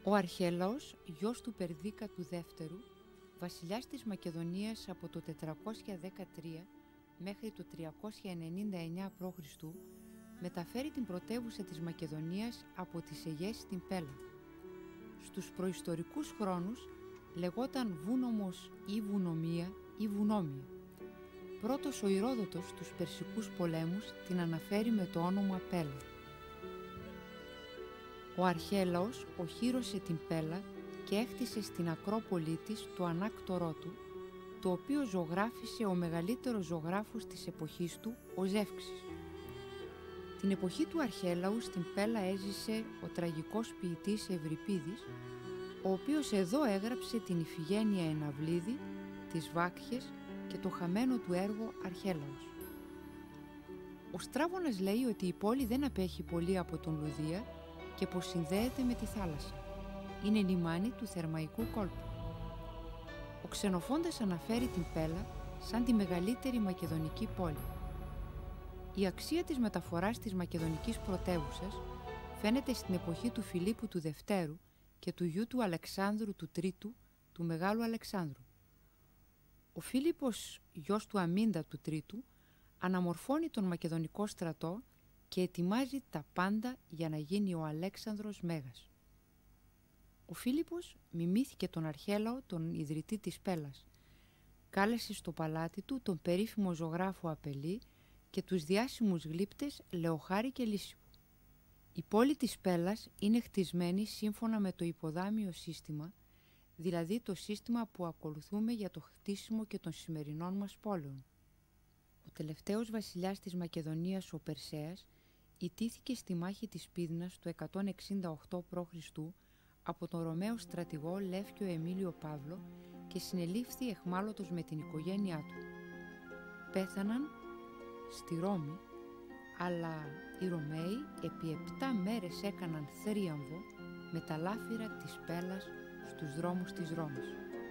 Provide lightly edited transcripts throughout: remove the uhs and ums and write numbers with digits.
Ο Αρχέλαος, γιος του Περδίκα του Δεύτερου, βασιλιάς της Μακεδονίας από το 413 μέχρι το 399 π.Χ., μεταφέρει την πρωτεύουσα της Μακεδονίας από τις Αιγαίες στην Πέλα. Στους προϊστορικούς χρόνους λεγόταν Βούνομος ή Βουνομία ή Βουνόμια. Πρώτος ο Ηρόδοτος στους Περσικούς πολέμους την αναφέρει με το όνομα Πέλα. Ο Αρχέλαος οχύρωσε την Πέλα και έκτισε στην Ακρόπολη της το ανάκτορό του, το οποίο ζωγράφισε ο μεγαλύτερος ζωγράφος της εποχής του, ο Ζεύξης. Την εποχή του Αρχέλαου στην Πέλα έζησε ο τραγικός ποιητής Ευρυπίδης, ο οποίος εδώ έγραψε την Ιφηγένεια Εναυλίδη, τις Βάκχες και το χαμένο του έργο Αρχέλαος. Ο Στράβωνας λέει ότι η πόλη δεν απέχει πολύ από τον Λουδία και πως συνδέεται με τη θάλασσα. Είναι λιμάνι του Θερμαϊκού κόλπου. Ο Ξενοφόντας αναφέρει την Πέλα σαν τη μεγαλύτερη μακεδονική πόλη. Η αξία της μεταφοράς της μακεδονικής πρωτεύουσας φαίνεται στην εποχή του Φιλίππου του Δευτέρου και του γιου του Αλεξάνδρου του Τρίτου, του Μεγάλου Αλεξάνδρου. Ο Φίλιππος, γιος του Αμίντα του Τρίτου, αναμορφώνει τον μακεδονικό στρατό και ετοιμάζει τα πάντα για να γίνει ο Αλέξανδρος Μέγας. Ο Φίλιππος μιμήθηκε τον Αρχέλαο, τον ιδρυτή της Πέλας. Κάλεσε στο παλάτι του τον περίφημο ζωγράφο Απελή και τους διάσημους γλύπτες Λεοχάρη και Λύσιππο. Η πόλη της Πέλας είναι χτισμένη σύμφωνα με το υποδάμιο σύστημα, δηλαδή το σύστημα που ακολουθούμε για το χτίσιμο και των σημερινών μας πόλεων. Ο τελευταίος βασιλιάς της Μακεδονίας, ο Περσέας, ιτήθηκε στη μάχη της Πύδνας το 168 π.Χ. από τον Ρωμαίο στρατηγό Λεύκιο Εμίλιο Παύλο και συνελήφθη αιχμάλωτος με την οικογένειά του. Πέθαναν στη Ρώμη, αλλά οι Ρωμαίοι επί 7 μέρες έκαναν θρίαμβο με τα λάφυρα της Πέλας στους δρόμους της Ρώμης.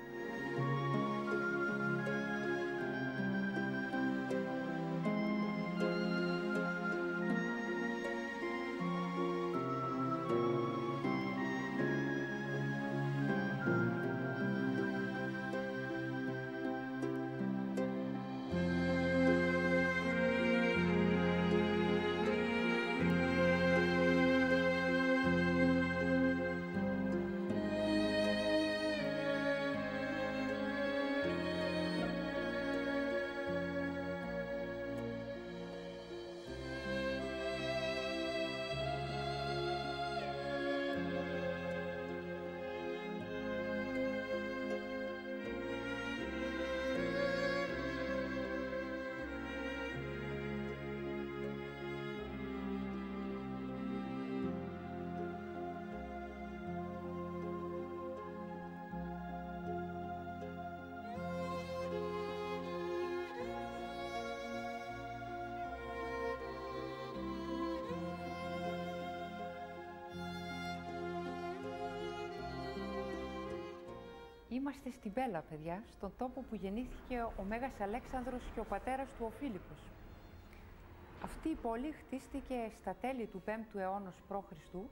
Είμαστε στην Πέλα, παιδιά, στον τόπο που γεννήθηκε ο Μέγας Αλέξανδρος και ο πατέρας του ο Φίλιππος. Αυτή η πόλη χτίστηκε στα τέλη του 5ου αιώνα π.Χ.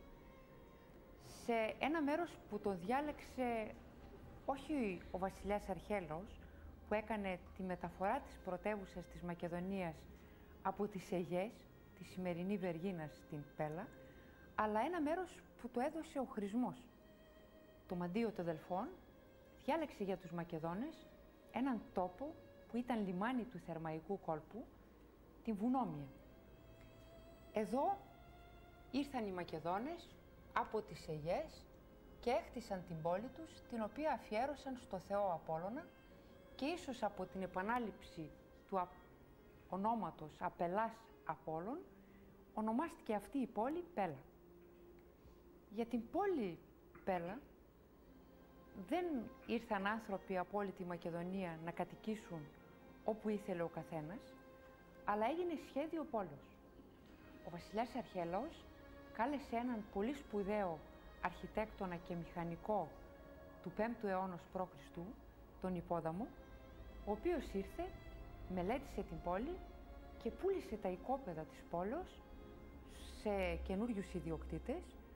σε ένα μέρος που το διάλεξε όχι ο βασιλιάς Αρχέλαος, που έκανε τη μεταφορά της πρωτεύουσας της Μακεδονίας από τις Αιγαίες, τη σημερινή Βεργίνα, στην Πέλα, αλλά ένα μέρος που το έδωσε ο Χρησμός. Το Μαντίο των Δελφών διάλεξε για τους Μακεδόνες έναν τόπο που ήταν λιμάνι του Θερμαϊκού κόλπου, την Βουνόμια. Εδώ ήρθαν οι Μακεδόνες από τις Αιγαίες και έκτισαν την πόλη τους, την οποία αφιέρωσαν στο θεό Απόλλωνα, και ίσως από την επανάληψη του ονόματος Απελάς Απόλλων ονομάστηκε αυτή η πόλη Πέλα. Για την πόλη Πέλα δεν ήρθαν άνθρωποι από όλη τη Μακεδονία να κατοικήσουν όπου ήθελε ο καθένας, αλλά έγινε σχέδιο πόλεως. Ο βασιλιάς Αρχέλαος κάλεσε έναν πολύ σπουδαίο αρχιτέκτονα και μηχανικό του 5ου αιώνα π.Χ., τον Ιππόδαμο, ο οποίος ήρθε, μελέτησε την πόλη και πούλησε τα οικόπεδα της πόλεως σε καινούριους ιδιοκτήτες,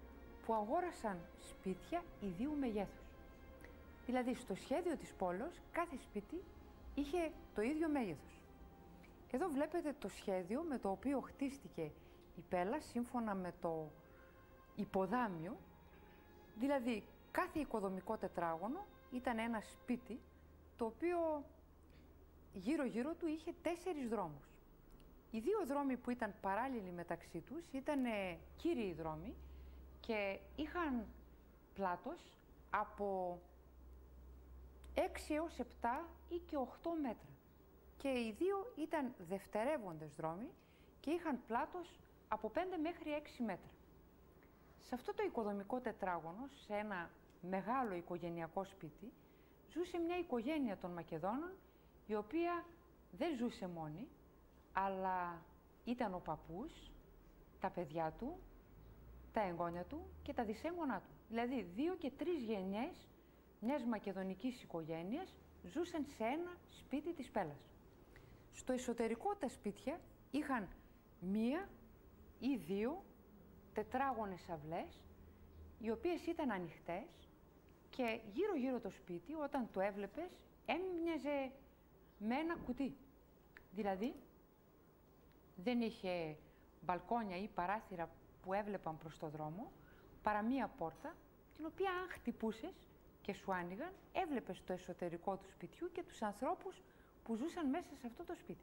που αγόρασαν σπίτια ιδίου μεγέθους. Δηλαδή, στο σχέδιο της πόλεως, κάθε σπίτι είχε το ίδιο μέγεθος. Εδώ βλέπετε το σχέδιο με το οποίο χτίστηκε η Πέλλα σύμφωνα με το υποδάμιο. Δηλαδή, κάθε οικοδομικό τετράγωνο ήταν ένα σπίτι το οποίο γύρω-γύρω του είχε 4 δρόμους. Οι 2 δρόμοι που ήταν παράλληλοι μεταξύ τους ήταν κύριοι δρόμοι και είχαν πλάτος από 6 έως 7 ή και 8 μέτρα. Και οι 2 ήταν δευτερεύοντες δρόμοι και είχαν πλάτος από 5 μέχρι 6 μέτρα. Σε αυτό το οικοδομικό τετράγωνο, σε ένα μεγάλο οικογενειακό σπίτι, ζούσε μια οικογένεια των Μακεδόνων, η οποία δεν ζούσε μόνη, αλλά ήταν ο παππούς, τα παιδιά του, τα εγγόνια του και τα δυσέγγονά του. Δηλαδή 2 και 3 γενιές μιας μακεδονικής οικογένειας ζούσαν σε ένα σπίτι της Πέλλας. Στο εσωτερικό τα σπίτια είχαν 1 ή 2 τετράγωνες αυλές, οι οποίες ήταν ανοιχτές και γύρω-γύρω το σπίτι, όταν το έβλεπες, έμοιαζε με ένα κουτί. Δηλαδή, δεν είχε μπαλκόνια ή παράθυρα που έβλεπαν προς το δρόμο, παρά 1 πόρτα, την οποία αν χτυπούσες και σου άνοιγαν, έβλεπες το εσωτερικό του σπιτιού και τους ανθρώπους που ζούσαν μέσα σε αυτό το σπίτι.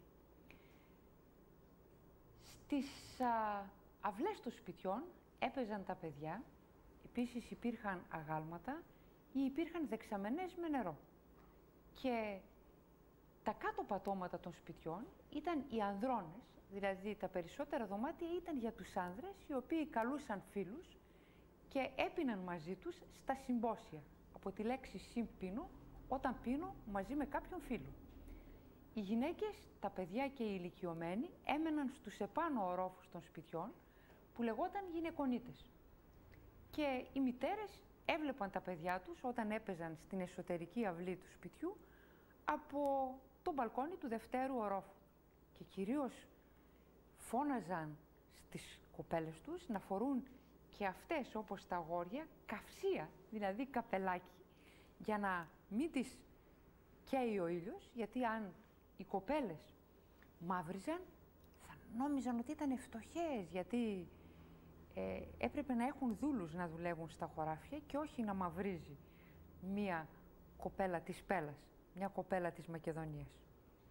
Στις αυλές των σπιτιών έπαιζαν τα παιδιά, επίσης υπήρχαν αγάλματα ή υπήρχαν δεξαμενές με νερό. Και τα κάτω πατώματα των σπιτιών ήταν οι ανδρώνες, δηλαδή τα περισσότερα δωμάτια ήταν για τους άνδρες, οι οποίοι καλούσαν φίλους και έπιναν μαζί τους στα συμπόσια, από τη λέξη συμπίνω, όταν πίνω μαζί με κάποιον φίλο. Οι γυναίκες, τα παιδιά και οι ηλικιωμένοι έμεναν στους επάνω ορόφους των σπιτιών, που λεγόταν γυναικονίτες. Και οι μητέρες έβλεπαν τα παιδιά τους όταν έπαιζαν στην εσωτερική αυλή του σπιτιού από το μπαλκόνι του δευτέρου ορόφου. Και κυρίως φώναζαν στις κοπέλες τους να φορούν και αυτές, όπως τα αγόρια, καυσία, δηλαδή καπελάκι, για να μην τις καίει ο ήλιος, γιατί αν οι κοπέλες μαύριζαν, θα νόμιζαν ότι ήταν φτωχές, γιατί έπρεπε να έχουν δούλους να δουλεύουν στα χωράφια και όχι να μαυρίζει μία κοπέλα της Πέλλας, μια κοπέλα της Μακεδονίας.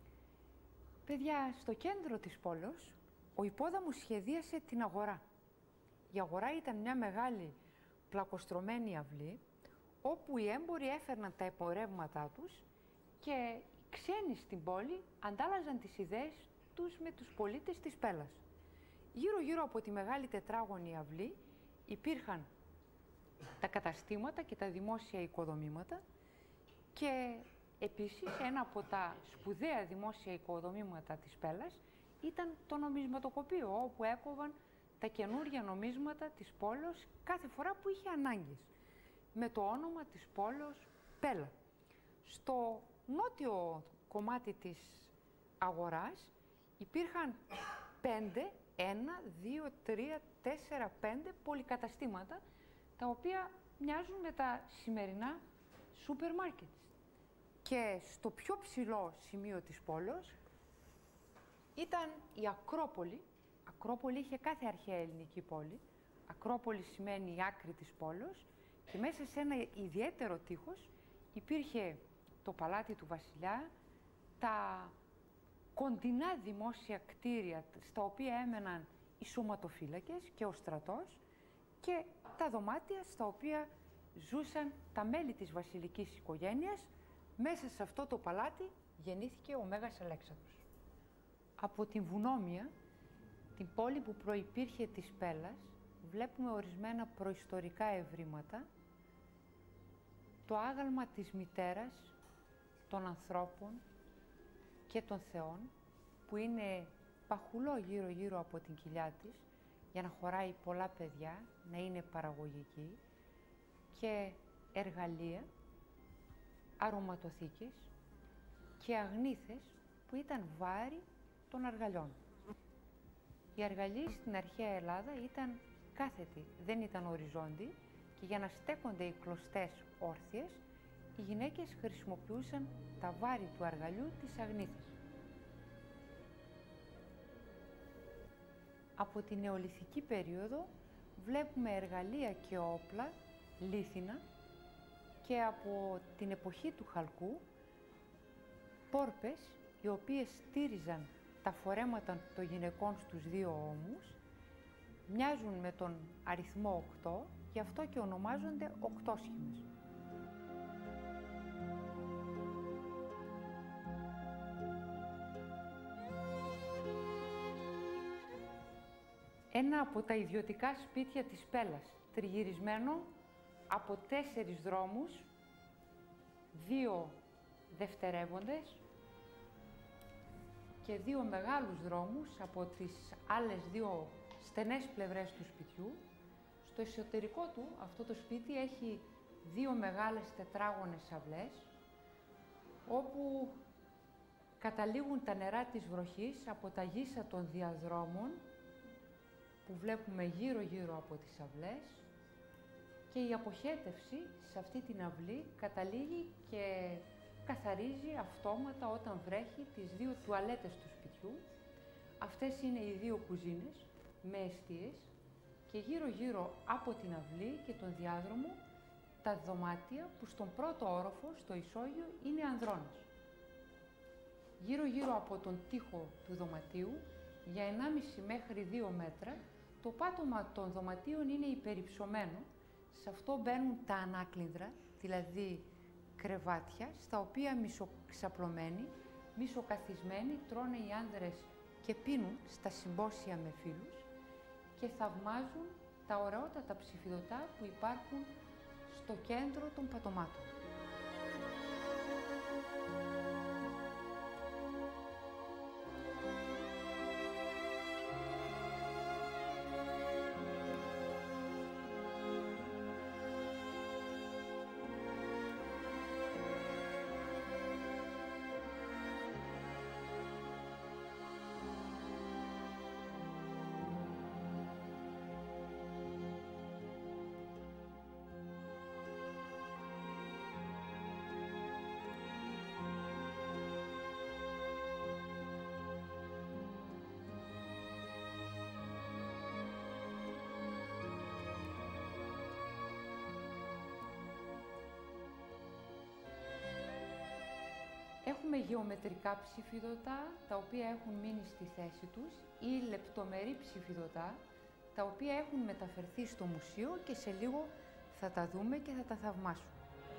Παιδιά, στο κέντρο της πόλεως, ο υπόδαμος σχεδίασε την αγορά. Η αγορά ήταν μια μεγάλη πλακοστρωμένη αυλή, όπου οι έμποροι έφερναν τα εμπορεύματά τους και οι ξένοι στην πόλη αντάλλαζαν τις ιδέες τους με τους πολίτες της Πέλλας. Γύρω-γύρω από τη μεγάλη τετράγωνη αυλή υπήρχαν τα καταστήματα και τα δημόσια οικοδομήματα και επίσης ένα από τα σπουδαία δημόσια οικοδομήματα της Πέλλας ήταν το νομισματοκοπείο, όπου έκοβαν τα καινούργια νομίσματα της πόλεως κάθε φορά που είχε ανάγκες, με το όνομα της πόλεως Πέλλα. Στο νότιο κομμάτι της αγοράς υπήρχαν 5, 1, 2, 3, 4, 5 πολυκαταστήματα, τα οποία μοιάζουν με τα σημερινά σούπερ μάρκετ. Και στο πιο ψηλό σημείο της πόλεως ήταν η Ακρόπολη. Ακρόπολη είχε κάθε αρχαία ελληνική πόλη. Ακρόπολη σημαίνει η άκρη της πόλεως και μέσα σε ένα ιδιαίτερο τείχος υπήρχε το παλάτι του βασιλιά, τα κοντινά δημόσια κτίρια στα οποία έμεναν οι σωματοφύλακες και ο στρατός και τα δωμάτια στα οποία ζούσαν τα μέλη της βασιλικής οικογένειας. Μέσα σε αυτό το παλάτι γεννήθηκε ο Μέγας Αλέξανδρος. Από την Βουνόμια, την πόλη που προϋπήρχε της Πέλλας, βλέπουμε ορισμένα προϊστορικά ευρήματα, το άγαλμα της μητέρας, των ανθρώπων και των θεών, που είναι παχουλό γύρω-γύρω από την κοιλιά της, για να χωράει πολλά παιδιά, να είναι παραγωγική, και εργαλεία, αρωματοθήκες και αγνήθες που ήταν βάρη των αργαλιών. Οι αργαλοί στην αρχαία Ελλάδα ήταν κάθετοι, δεν ήταν οριζόντιοι και για να στέκονται οι κλωστές όρθιες, οι γυναίκες χρησιμοποιούσαν τα βάρη του αργαλιού της αγνήθας. Από την νεολιθική περίοδο βλέπουμε εργαλεία και όπλα, λίθινα, και από την εποχή του χαλκού, πόρπες οι οποίες στήριζαν τα φορέματα των γυναικών στους δύο ώμους, μοιάζουν με τον αριθμό 8, γι' αυτό και ονομάζονται οκτώσχημες. Ένα από τα ιδιωτικά σπίτια της Πέλλας, τριγυρισμένο από 4 δρόμους, 2 δευτερεύοντες και 2 μεγάλους δρόμους από τις άλλες 2 στενές πλευρές του σπιτιού. Στο εσωτερικό του αυτό το σπίτι έχει 2 μεγάλες τετράγωνες αυλές, όπου καταλήγουν τα νερά της βροχής από τα γύσα των διαδρόμων που βλέπουμε γύρω-γύρω από τις αυλές, και η αποχέτευση σε αυτή την αυλή καταλήγει και καθαρίζει αυτόματα όταν βρέχει τις 2 τουαλέτες του σπιτιού. Αυτές είναι οι 2 κουζίνες με εστίες και γύρω-γύρω από την αυλή και τον διάδρομο τα δωμάτια που στον πρώτο όροφο, στο ισόγειο, είναι ανδρώνες. Γύρω-γύρω από τον τοίχο του δωματίου, για 1,5 μέχρι 2 μέτρα, το πάτωμα των δωματίων είναι υπερυψωμένο. Σε αυτό μπαίνουν τα ανάκλινδρα, δηλαδή κρεβάτια, στα οποία μισοξαπλωμένοι, μισοκαθισμένοι, τρώνε οι άνδρες και πίνουν στα συμπόσια με φίλους και θαυμάζουν τα ωραιότατα ψηφιδωτά που υπάρχουν στο κέντρο των πατωμάτων. Έχουμε γεωμετρικά ψηφιδωτά, τα οποία έχουν μείνει στη θέση τους, ή λεπτομερή ψηφιδωτά, τα οποία έχουν μεταφερθεί στο μουσείο και σε λίγο θα τα δούμε και θα τα θαυμάσουμε.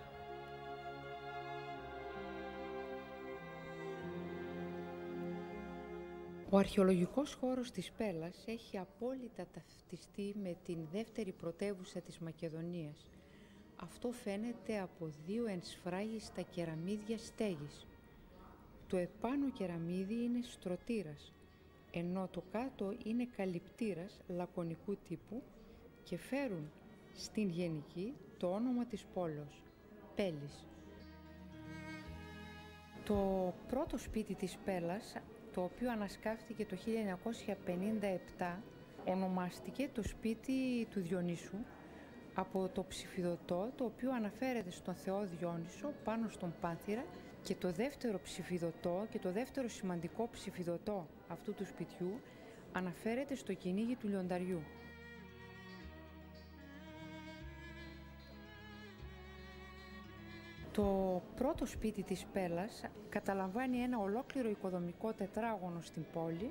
Ο αρχαιολογικός χώρος της Πέλλας έχει απόλυτα ταυτιστεί με την δεύτερη πρωτεύουσα της Μακεδονίας. Αυτό φαίνεται από 2 ενσφράγιστα κεραμίδια στέγης. Το επάνω κεραμίδι είναι στρωτήρας, ενώ το κάτω είναι καλυπτήρας λακωνικού τύπου και φέρουν στην γενική το όνομα της πόλεως, Πέλης. Το πρώτο σπίτι της Πέλλας, το οποίο ανασκάφθηκε το 1957, ονομάστηκε το σπίτι του Διονύσου από το ψηφιδωτό, το οποίο αναφέρεται στον θεό Διόνυσο πάνω στον Πάνθυρα, και το δεύτερο ψηφιδωτό και το δεύτερο σημαντικό ψηφιδωτό αυτού του σπιτιού αναφέρεται στο κυνήγι του λιονταριού. Το πρώτο σπίτι της Πέλλας καταλαμβάνει ένα ολόκληρο οικοδομικό τετράγωνο στην πόλη,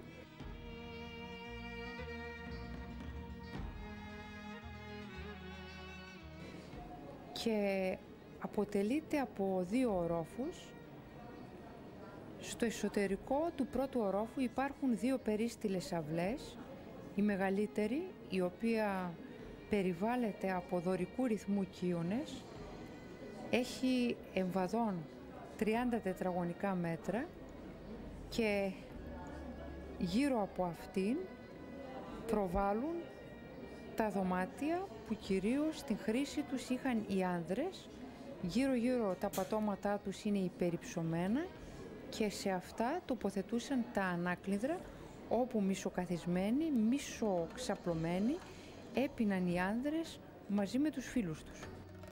και αποτελείται από 2 ορόφους. Στο εσωτερικό του πρώτου ορόφου υπάρχουν 2 περίστηλες αυλές, η μεγαλύτερη, η οποία περιβάλλεται από δωρικού ρυθμού κύονες, έχει εμβαδόν 30 τετραγωνικά μέτρα και γύρω από αυτήν προβάλλουν τα δωμάτια που κυρίως στην χρήση τους είχαν οι άνδρες. Γύρω-γύρω τα πατώματά τους είναι υπερυψωμένα και σε αυτά τοποθετούσαν τα ανάκλινδρα, όπου μισοκαθισμένοι, μισοξαπλωμένοι έπιναν οι άνδρες μαζί με τους φίλους τους.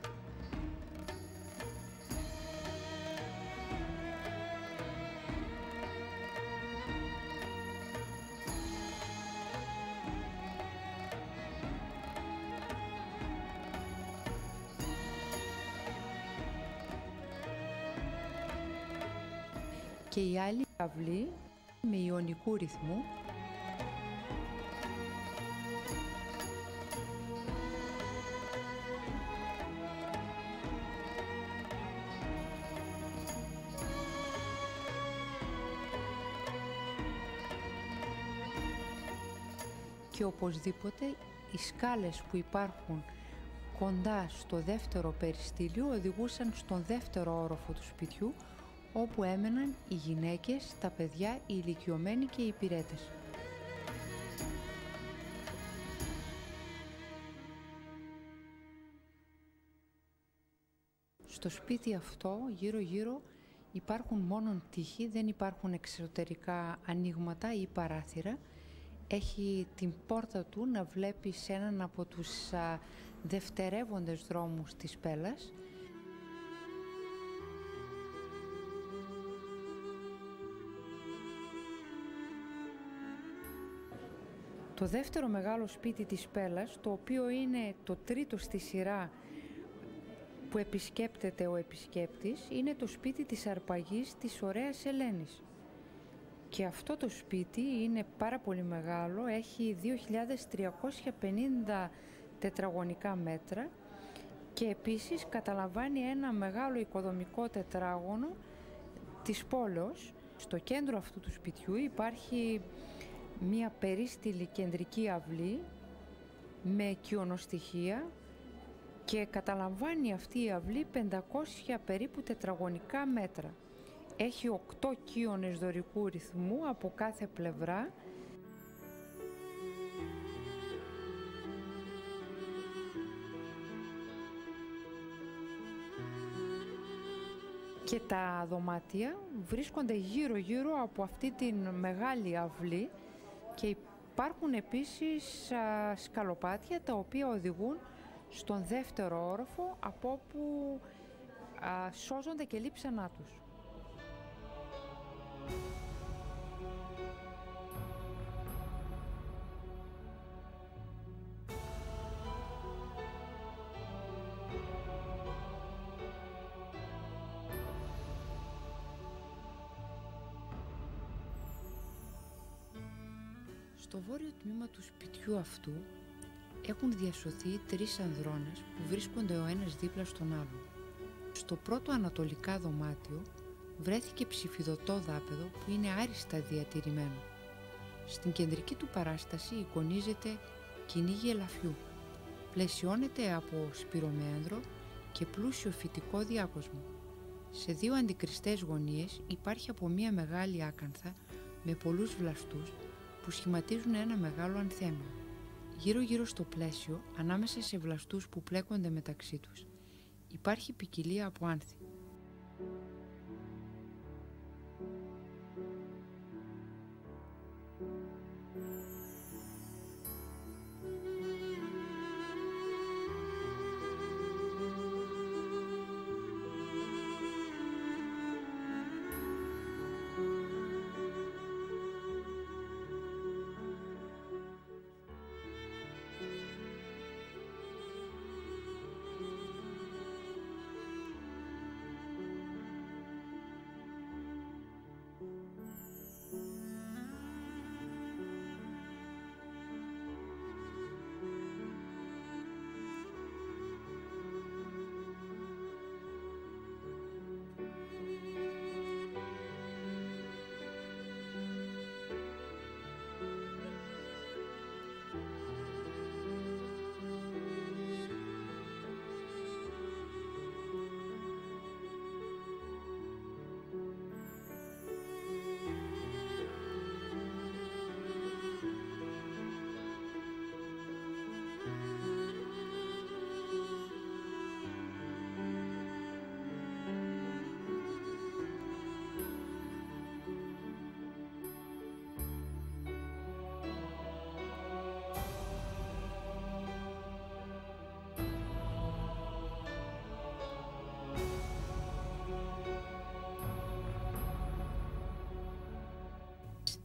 Και η άλλη αυλή με ιωνικού ρυθμού και οπωσδήποτε οι σκάλες που υπάρχουν κοντά στο δεύτερο περιστήλιο οδηγούσαν στον δεύτερο όροφο του σπιτιού, όπου έμεναν οι γυναίκες, τα παιδιά, οι ηλικιωμένοι και οι υπηρέτες. Στο σπίτι αυτό γύρω-γύρω υπάρχουν μόνον τοίχοι, δεν υπάρχουν εξωτερικά ανοίγματα ή παράθυρα. Έχει την πόρτα του να βλέπει σε έναν από τους δευτερεύοντες δρόμους της Πέλας. Το δεύτερο μεγάλο σπίτι της Πέλας, το οποίο είναι το τρίτο στη σειρά που επισκέπτεται ο επισκέπτης, είναι το σπίτι της αρπαγής της ωραίας Ελένης. Και αυτό το σπίτι είναι πάρα πολύ μεγάλο, έχει 2.350 τετραγωνικά μέτρα και επίσης καταλαμβάνει ένα μεγάλο οικοδομικό τετράγωνο της πόλεως. Στο κέντρο αυτού του σπιτιού υπάρχει μία περίστηλη κεντρική αυλή με οικειονοστοιχεία και καταλαμβάνει αυτή η αυλή 500 περίπου τετραγωνικά μέτρα. Έχει 8 κύονες δωρικού ρυθμού από κάθε πλευρά και τα δωμάτια βρίσκονται γύρω-γύρω από αυτή την μεγάλη αυλή και υπάρχουν επίσης σκαλοπάτια τα οποία οδηγούν στον δεύτερο όροφο, από όπου σώζονται και λείψανά τους. Στο βόρειο τμήμα του σπιτιού αυτού έχουν διασωθεί 3 ανδρώνες που βρίσκονται ο ένας δίπλα στον άλλον. Στο πρώτο ανατολικά δωμάτιο βρέθηκε ψηφιδωτό δάπεδο που είναι άριστα διατηρημένο. Στην κεντρική του παράσταση εικονίζεται κυνήγι ελαφιού. Πλαισιώνεται από σπυρομέανδρο και πλούσιο φυτικό διάκοσμο. Σε 2 αντικριστές γωνίες υπάρχει από μία μεγάλη άκανθα με πολλούς βλαστούς που σχηματίζουν ένα μεγάλο ανθέμιο. Γύρω-γύρω στο πλαίσιο, ανάμεσα σε βλαστούς που πλέκονται μεταξύ τους, υπάρχει ποικιλία από άνθη.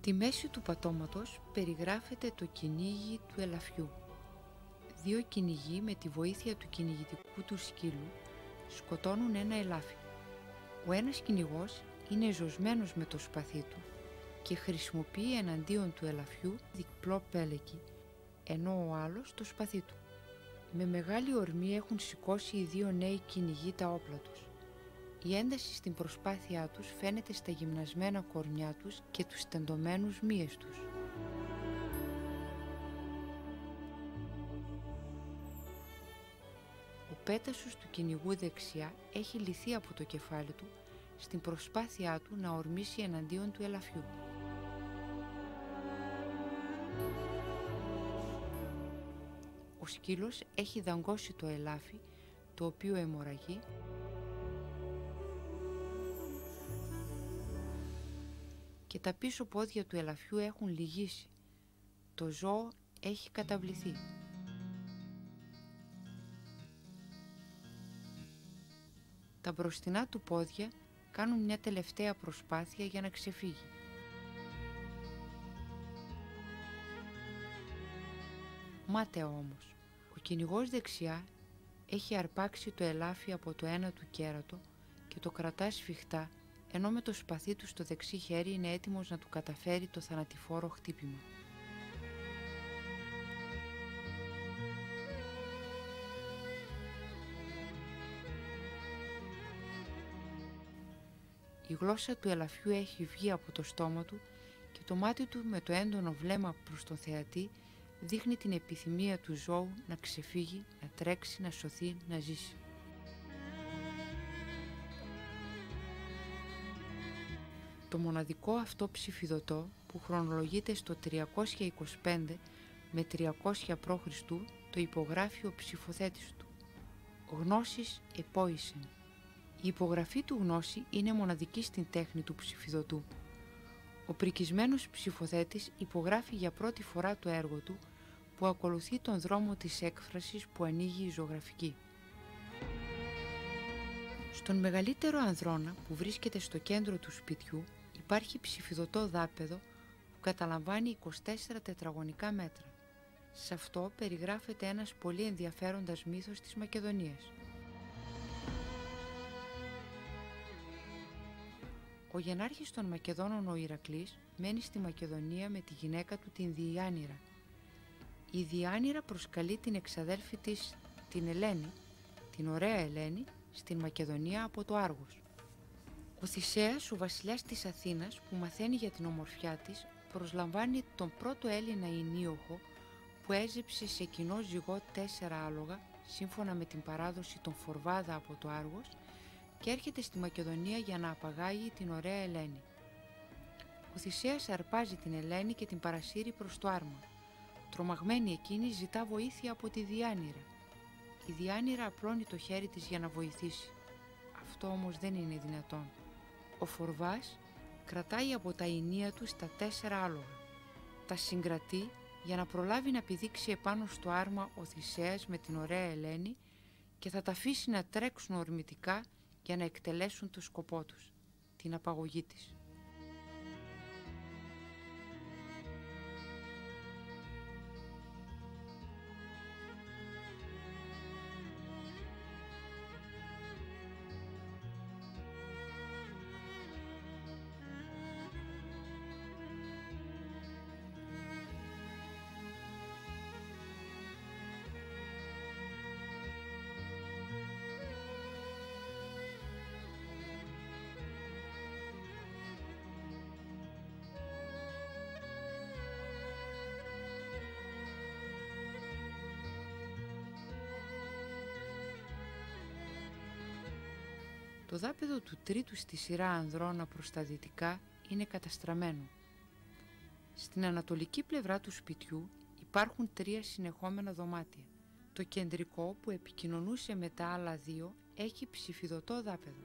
Τη μέση του πατώματος περιγράφεται το κυνήγι του ελαφιού. Δύο κυνηγοί με τη βοήθεια του κυνηγητικού του σκύλου σκοτώνουν ένα ελάφι. Ο ένας κυνηγός είναι ζωσμένος με το σπαθί του και χρησιμοποιεί εναντίον του ελαφιού διπλό πέλεκι, ενώ ο άλλος το σπαθί του. Με μεγάλη ορμή έχουν σηκώσει οι δύο νέοι κυνηγοί τα όπλα τους. Η ένταση στην προσπάθειά τους φαίνεται στα γυμνασμένα κορμιά τους και τους τεντωμένους μύες τους. Ο πέτασος του κυνηγού δεξιά έχει λυθεί από το κεφάλι του στην προσπάθειά του να ορμήσει εναντίον του ελαφιού. Ο σκύλος έχει δαγκώσει το ελάφι, το οποίο αιμορραγεί και τα πίσω πόδια του ελαφιού έχουν λυγίσει. Το ζώο έχει καταβληθεί. Τα μπροστινά του πόδια κάνουν μια τελευταία προσπάθεια για να ξεφύγει. Μάταια όμως, ο κυνηγός δεξιά έχει αρπάξει το ελάφι από το ένα του κέρατο και το κρατά σφιχτά, ενώ με το σπαθί του στο δεξί χέρι είναι έτοιμος να του καταφέρει το θανατηφόρο χτύπημα. Η γλώσσα του ελαφιού έχει βγει από το στόμα του και το μάτι του με το έντονο βλέμμα προς τον θεατή δείχνει την επιθυμία του ζώου να ξεφύγει, να τρέξει, να σωθεί, να ζήσει. Το μοναδικό αυτό ψηφιδωτό που χρονολογείται στο 325 με 300 π.Χ. το υπογράφει ο ψηφοθέτης του. Γνώσης επόησεν. Η υπογραφή του γνώση είναι μοναδική στην τέχνη του ψηφιδωτού. Ο πρικισμένος ψηφοθέτης υπογράφει για πρώτη φορά το έργο του που ακολουθεί τον δρόμο της έκφρασης που ανοίγει η ζωγραφική. Στον μεγαλύτερο ανδρώνα που βρίσκεται στο κέντρο του σπιτιού υπάρχει ψηφιδωτό δάπεδο που καταλαμβάνει 24 τετραγωνικά μέτρα. Σε αυτό περιγράφεται ένας πολύ ενδιαφέροντας μύθος της Μακεδονίας. Ο γενάρχης των Μακεδόνων ο Ηρακλής μένει στη Μακεδονία με τη γυναίκα του την Διάνυρα. Η Διάνυρα προσκαλεί την εξαδέλφη της την Ελένη, την ωραία Ελένη, στην Μακεδονία από το Άργος. Ο Θησέας, ο βασιλιάς της Αθήνας, που μαθαίνει για την ομορφιά της, προσλαμβάνει τον πρώτο Έλληνα Ηνίοχο που έζεψε σε κοινό ζυγό 4 άλογα, σύμφωνα με την παράδοση των Φορβάδα από το Άργος, και έρχεται στη Μακεδονία για να απαγάγει την ωραία Ελένη. Ο Θησέας αρπάζει την Ελένη και την παρασύρει προς το Άρμα. Τρομαγμένη εκείνη ζητά βοήθεια από τη Διάνυρα. Η Διάνυρα απλώνει το χέρι της για να βοηθήσει. Αυτό όμως δεν είναι δυνατόν. Ο Φορβάς κρατάει από τα ηνία του τα 4 άλογα. Τα συγκρατεί για να προλάβει να πηδήξει επάνω στο Άρμα ο Θησέας με την ωραία Ελένη και θα τα αφήσει να τρέξουν ορμητικά για να εκτελέσουν το σκοπό τους, την απαγωγή της. Το δάπεδο του τρίτου στη σειρά ανδρώνα προς τα δυτικά είναι καταστραμμένο. Στην ανατολική πλευρά του σπιτιού υπάρχουν 3 συνεχόμενα δωμάτια. Το κεντρικό που επικοινωνούσε με τα άλλα 2 έχει ψηφιδωτό δάπεδο.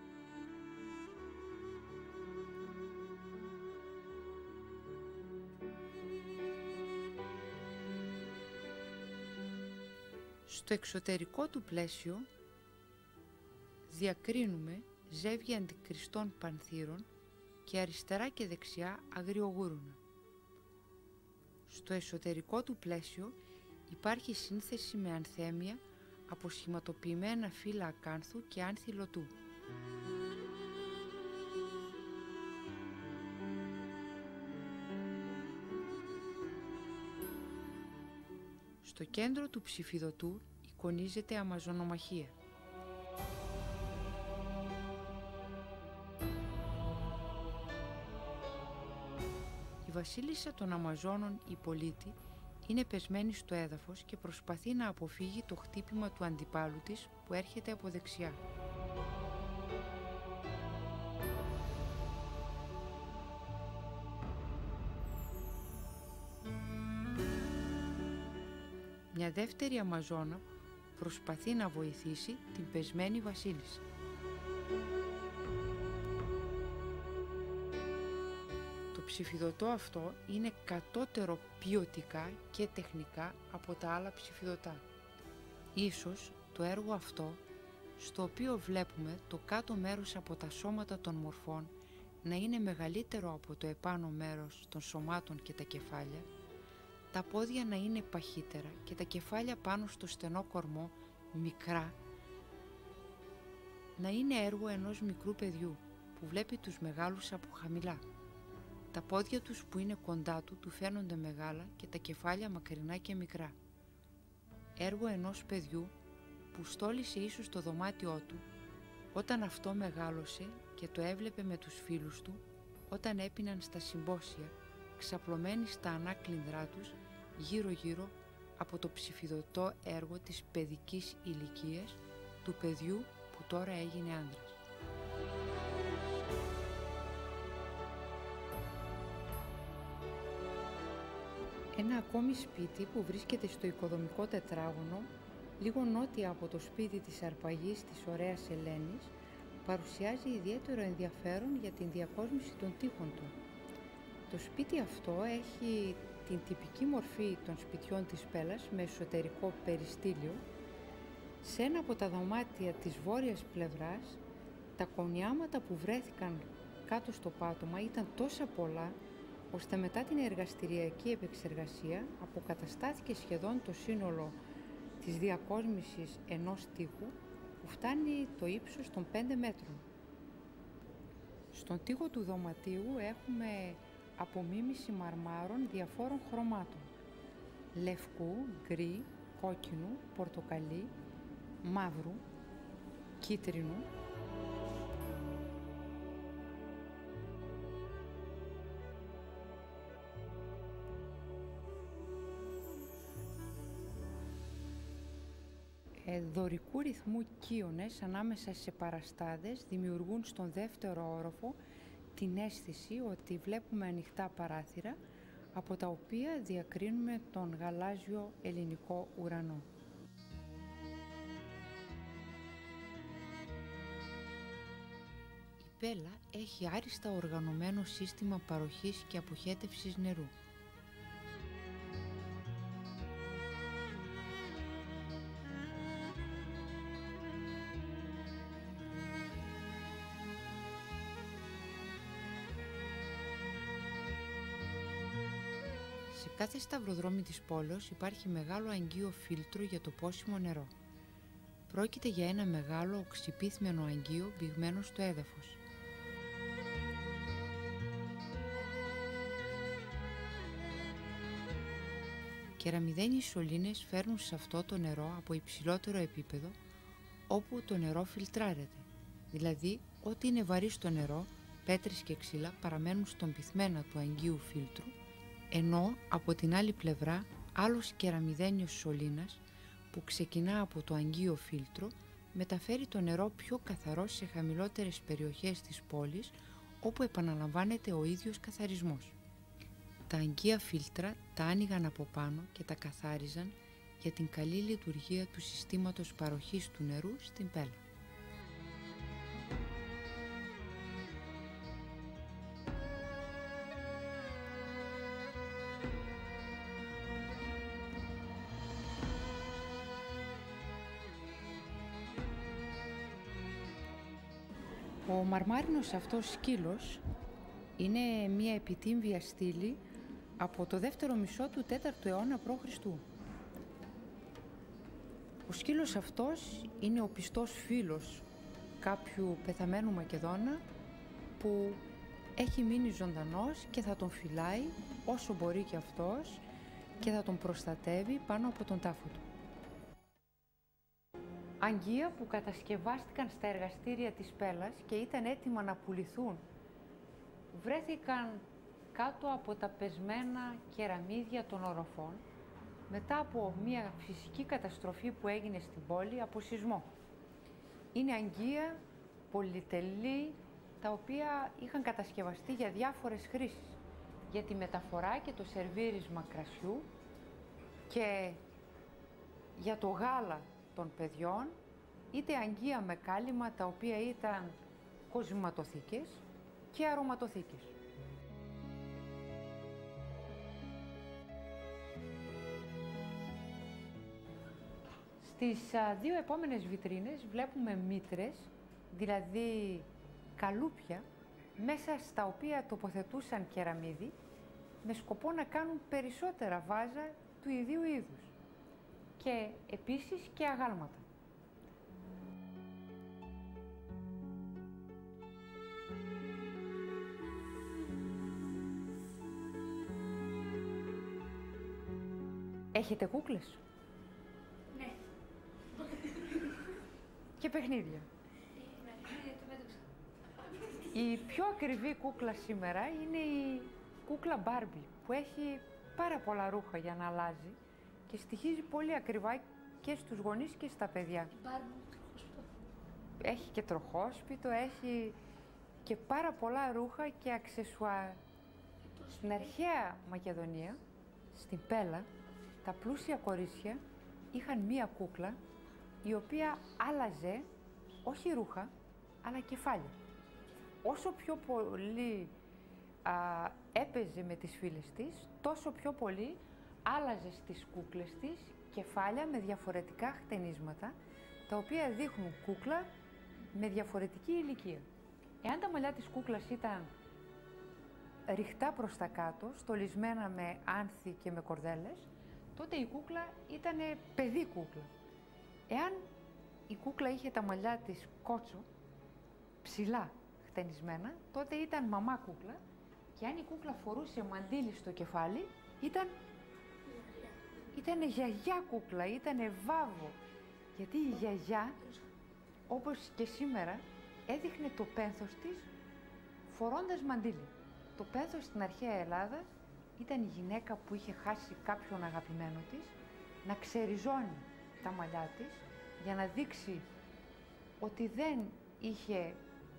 Στο εξωτερικό του πλαίσιο διακρίνουμε ζεύγια αντικριστών πανθύρων και αριστερά και δεξιά αγριογούρουνα. Στο εσωτερικό του πλαίσιο υπάρχει σύνθεση με ανθέμια από σχηματοποιημένα φύλλα ακάνθου και άνθη λωτού. Στο κέντρο του ψηφιδωτού εικονίζεται αμαζονομαχία. Η βασίλισσα των Αμαζόνων, η Πολίτη, είναι πεσμένη στο έδαφος και προσπαθεί να αποφύγει το χτύπημα του αντιπάλου της που έρχεται από δεξιά. Μια δεύτερη Αμαζόνα προσπαθεί να βοηθήσει την πεσμένη βασίλισσα. Το ψηφιδωτό αυτό είναι κατώτερο ποιοτικά και τεχνικά από τα άλλα ψηφιδωτά. Ίσως το έργο αυτό, στο οποίο βλέπουμε το κάτω μέρος από τα σώματα των μορφών να είναι μεγαλύτερο από το επάνω μέρος των σωμάτων και τα κεφάλια, τα πόδια να είναι παχύτερα και τα κεφάλια πάνω στο στενό κορμό μικρά, να είναι έργο ενός μικρού παιδιού που βλέπει τους μεγάλους από χαμηλά. Τα πόδια τους που είναι κοντά του φαίνονται μεγάλα και τα κεφάλια μακρινά και μικρά. Έργο ενός παιδιού που στόλισε ίσως το δωμάτιό του όταν αυτό μεγάλωσε και το έβλεπε με τους φίλους του όταν έπιναν στα συμπόσια, ξαπλωμένοι στα ανάκλινδρά τους γύρω-γύρω από το ψηφιδωτό έργο της παιδικής ηλικίας του παιδιού που τώρα έγινε άνδρας. Ένα ακόμη σπίτι που βρίσκεται στο οικοδομικό τετράγωνο, λίγο νότια από το σπίτι της αρπαγής της ωραίας Ελένης, παρουσιάζει ιδιαίτερο ενδιαφέρον για την διακόσμηση των τοίχων του. Το σπίτι αυτό έχει την τυπική μορφή των σπιτιών της Πέλλας με εσωτερικό περιστήλιο. Σε ένα από τα δωμάτια της βόρειας πλευράς, τα κονιάματα που βρέθηκαν κάτω στο πάτωμα ήταν τόσα πολλά, ώστε μετά την εργαστηριακή επεξεργασία αποκαταστάθηκε σχεδόν το σύνολο της διακόσμησης ενός τοίχου που φτάνει το ύψος των 5 μέτρων. Στον τοίχο του δωματίου έχουμε απομίμηση μαρμάρων διαφόρων χρωμάτων: λευκού, γκρι, κόκκινου, πορτοκαλί, μαύρου, κίτρινου, δωρικού ρυθμού κύονες ανάμεσα σε παραστάδες δημιουργούν στον δεύτερο όροφο την αίσθηση ότι βλέπουμε ανοιχτά παράθυρα από τα οποία διακρίνουμε τον γαλάζιο ελληνικό ουρανό. Η Πέλλα έχει άριστα οργανωμένο σύστημα παροχής και αποχέτευσης νερού. Σε κάθε σταυροδρόμι της πόλεως υπάρχει μεγάλο αγγείο φίλτρο για το πόσιμο νερό. Πρόκειται για ένα μεγάλο οξυπίθμενο αγγείο μπηγμένο στο έδαφος. Κεραμιδένιοι σωλήνες φέρνουν σε αυτό το νερό από υψηλότερο επίπεδο, όπου το νερό φιλτράρεται, δηλαδή ό,τι είναι βαρύ στο νερό, πέτρες και ξύλα παραμένουν στον πυθμένα του αγγείου φίλτρου, ενώ από την άλλη πλευρά άλλος κεραμιδένιος σωλήνας που ξεκινά από το αγγείο φίλτρο μεταφέρει το νερό πιο καθαρό σε χαμηλότερες περιοχές της πόλης, όπου επαναλαμβάνεται ο ίδιος καθαρισμός. Τα αγγεία φίλτρα τα άνοιγαν από πάνω και τα καθάριζαν για την καλή λειτουργία του συστήματος παροχής του νερού στην Πέλλα. Ο μαρμάρινος αυτός σκύλος Είναι μια επιτύμβια στήλη από το δεύτερο μισό του 4ου αιώνα π.Χ. Ο σκύλος αυτός είναι ο πιστός φίλος κάποιου πεθαμένου Μακεδόνα που έχει μείνει ζωντανός και θα τον φυλάει όσο μπορεί και αυτός και θα τον προστατεύει πάνω από τον τάφο του. Αγγεία που κατασκευάστηκαν στα εργαστήρια της Πέλας και ήταν έτοιμα να πουληθούν, βρέθηκαν κάτω από τα πεσμένα κεραμίδια των οροφών μετά από μια φυσική καταστροφή που έγινε στην πόλη από σεισμό. Είναι αγγεία πολυτελή, τα οποία είχαν κατασκευαστεί για διάφορες χρήσεις, για τη μεταφορά και το σερβίρισμα κρασιού και για το γάλα των παιδιών, είτε αγγεία με κάλυμα τα οποία ήταν κοσματοθήκες και αρωματοθήκες. Στις δύο επόμενες βιτρίνες βλέπουμε μήτρες, δηλαδή καλούπια, μέσα στα οποία τοποθετούσαν κεραμίδι με σκοπό να κάνουν περισσότερα βάζα του ιδίου είδους και επίσης και αγάλματα. Έχετε κούκλες? Ναι. Και παιχνίδια. Η πιο ακριβή κούκλα σήμερα είναι η κούκλα Barbie, που έχει πάρα πολλά ρούχα για να αλλάζει και στοιχίζει πολύ ακριβά και στους γονείς και στα παιδιά. Η Barbie τροχόσπιτο. Έχει και τροχόσπιτο, έχει και πάρα πολλά ρούχα και αξεσουάρ. Στην αρχαία Μακεδονία, στην Πέλα, τα πλούσια κορίτσια είχαν μία κούκλα η οποία άλλαζε όχι ρούχα, αλλά κεφάλια. Όσο πιο πολύ έπαιζε με τις φίλες της, τόσο πιο πολύ άλλαζε στις κούκλες της κεφάλια με διαφορετικά χτενίσματα, τα οποία δείχνουν κούκλα με διαφορετική ηλικία. Εάν τα μαλλιά της κούκλας ήταν ρηχτά προς τα κάτω, στολισμένα με άνθη και με κορδέλες, τότε η κούκλα ήταν παιδί κούκλα. Εάν η κούκλα είχε τα μαλλιά της κότσο, ψηλά χτενισμένα, τότε ήταν μαμά κούκλα, και αν η κούκλα φορούσε μαντίλι στο κεφάλι, ήταν γιαγιά κούκλα, ήταν βάβο. Γιατί η γιαγιά, όπως και σήμερα, έδειχνε το πένθος της φορώντας μαντίλι. Το πένθος στην αρχαία Ελλάδα ήταν η γυναίκα που είχε χάσει κάποιον αγαπημένο της να ξεριζώνει τα μαλλιά της για να δείξει ότι δεν είχε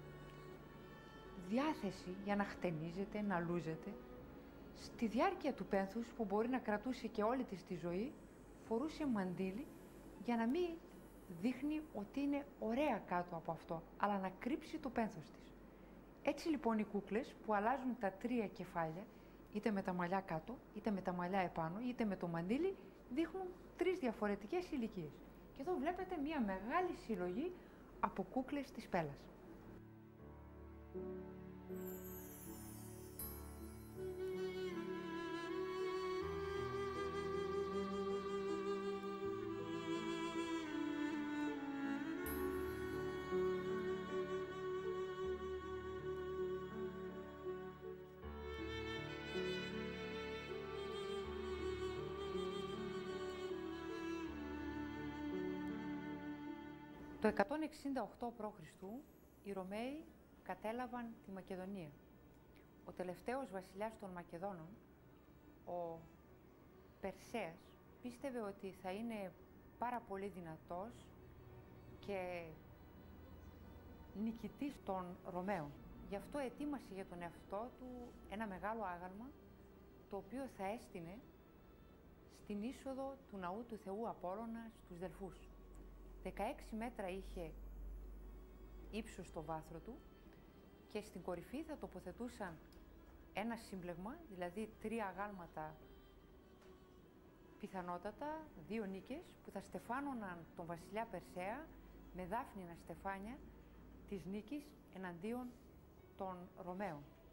διάθεση για να χτενίζεται, να λούζεται. Στη διάρκεια του πένθους, που μπορεί να κρατούσε και όλη της τη ζωή, φορούσε μαντίλι για να μην δείχνει ότι είναι ωραία κάτω από αυτό, αλλά να κρύψει το πένθος της. Έτσι λοιπόν οι κούκλες που αλλάζουν τα τρία κεφάλια, είτε με τα μαλλιά κάτω, είτε με τα μαλλιά επάνω, είτε με το μαντίλι, δείχνουν τρεις διαφορετικές ηλικίες. Και εδώ βλέπετε μια μεγάλη συλλογή από κούκλες της Πέλας. Το 168 π.Χ. οι Ρωμαίοι κατέλαβαν τη Μακεδονία. Ο τελευταίος βασιλιάς των Μακεδόνων, ο Περσέας, πίστευε ότι θα είναι πάρα πολύ δυνατός και νικητής των Ρωμαίων. Γι' αυτό ετοίμασε για τον εαυτό του ένα μεγάλο άγαλμα, το οποίο θα έστεινε στην είσοδο του ναού του Θεού Απόλλωνα στους Δελφούς. 16 μέτρα είχε ύψος στο βάθρο του και στην κορυφή θα τοποθετούσαν ένα σύμπλεγμα, δηλαδή 3 αγάλματα πιθανότατα, 2 νίκες, που θα στεφάνωναν τον βασιλιά Περσέα με δάφνινα στεφάνια της νίκης εναντίον των Ρωμαίων.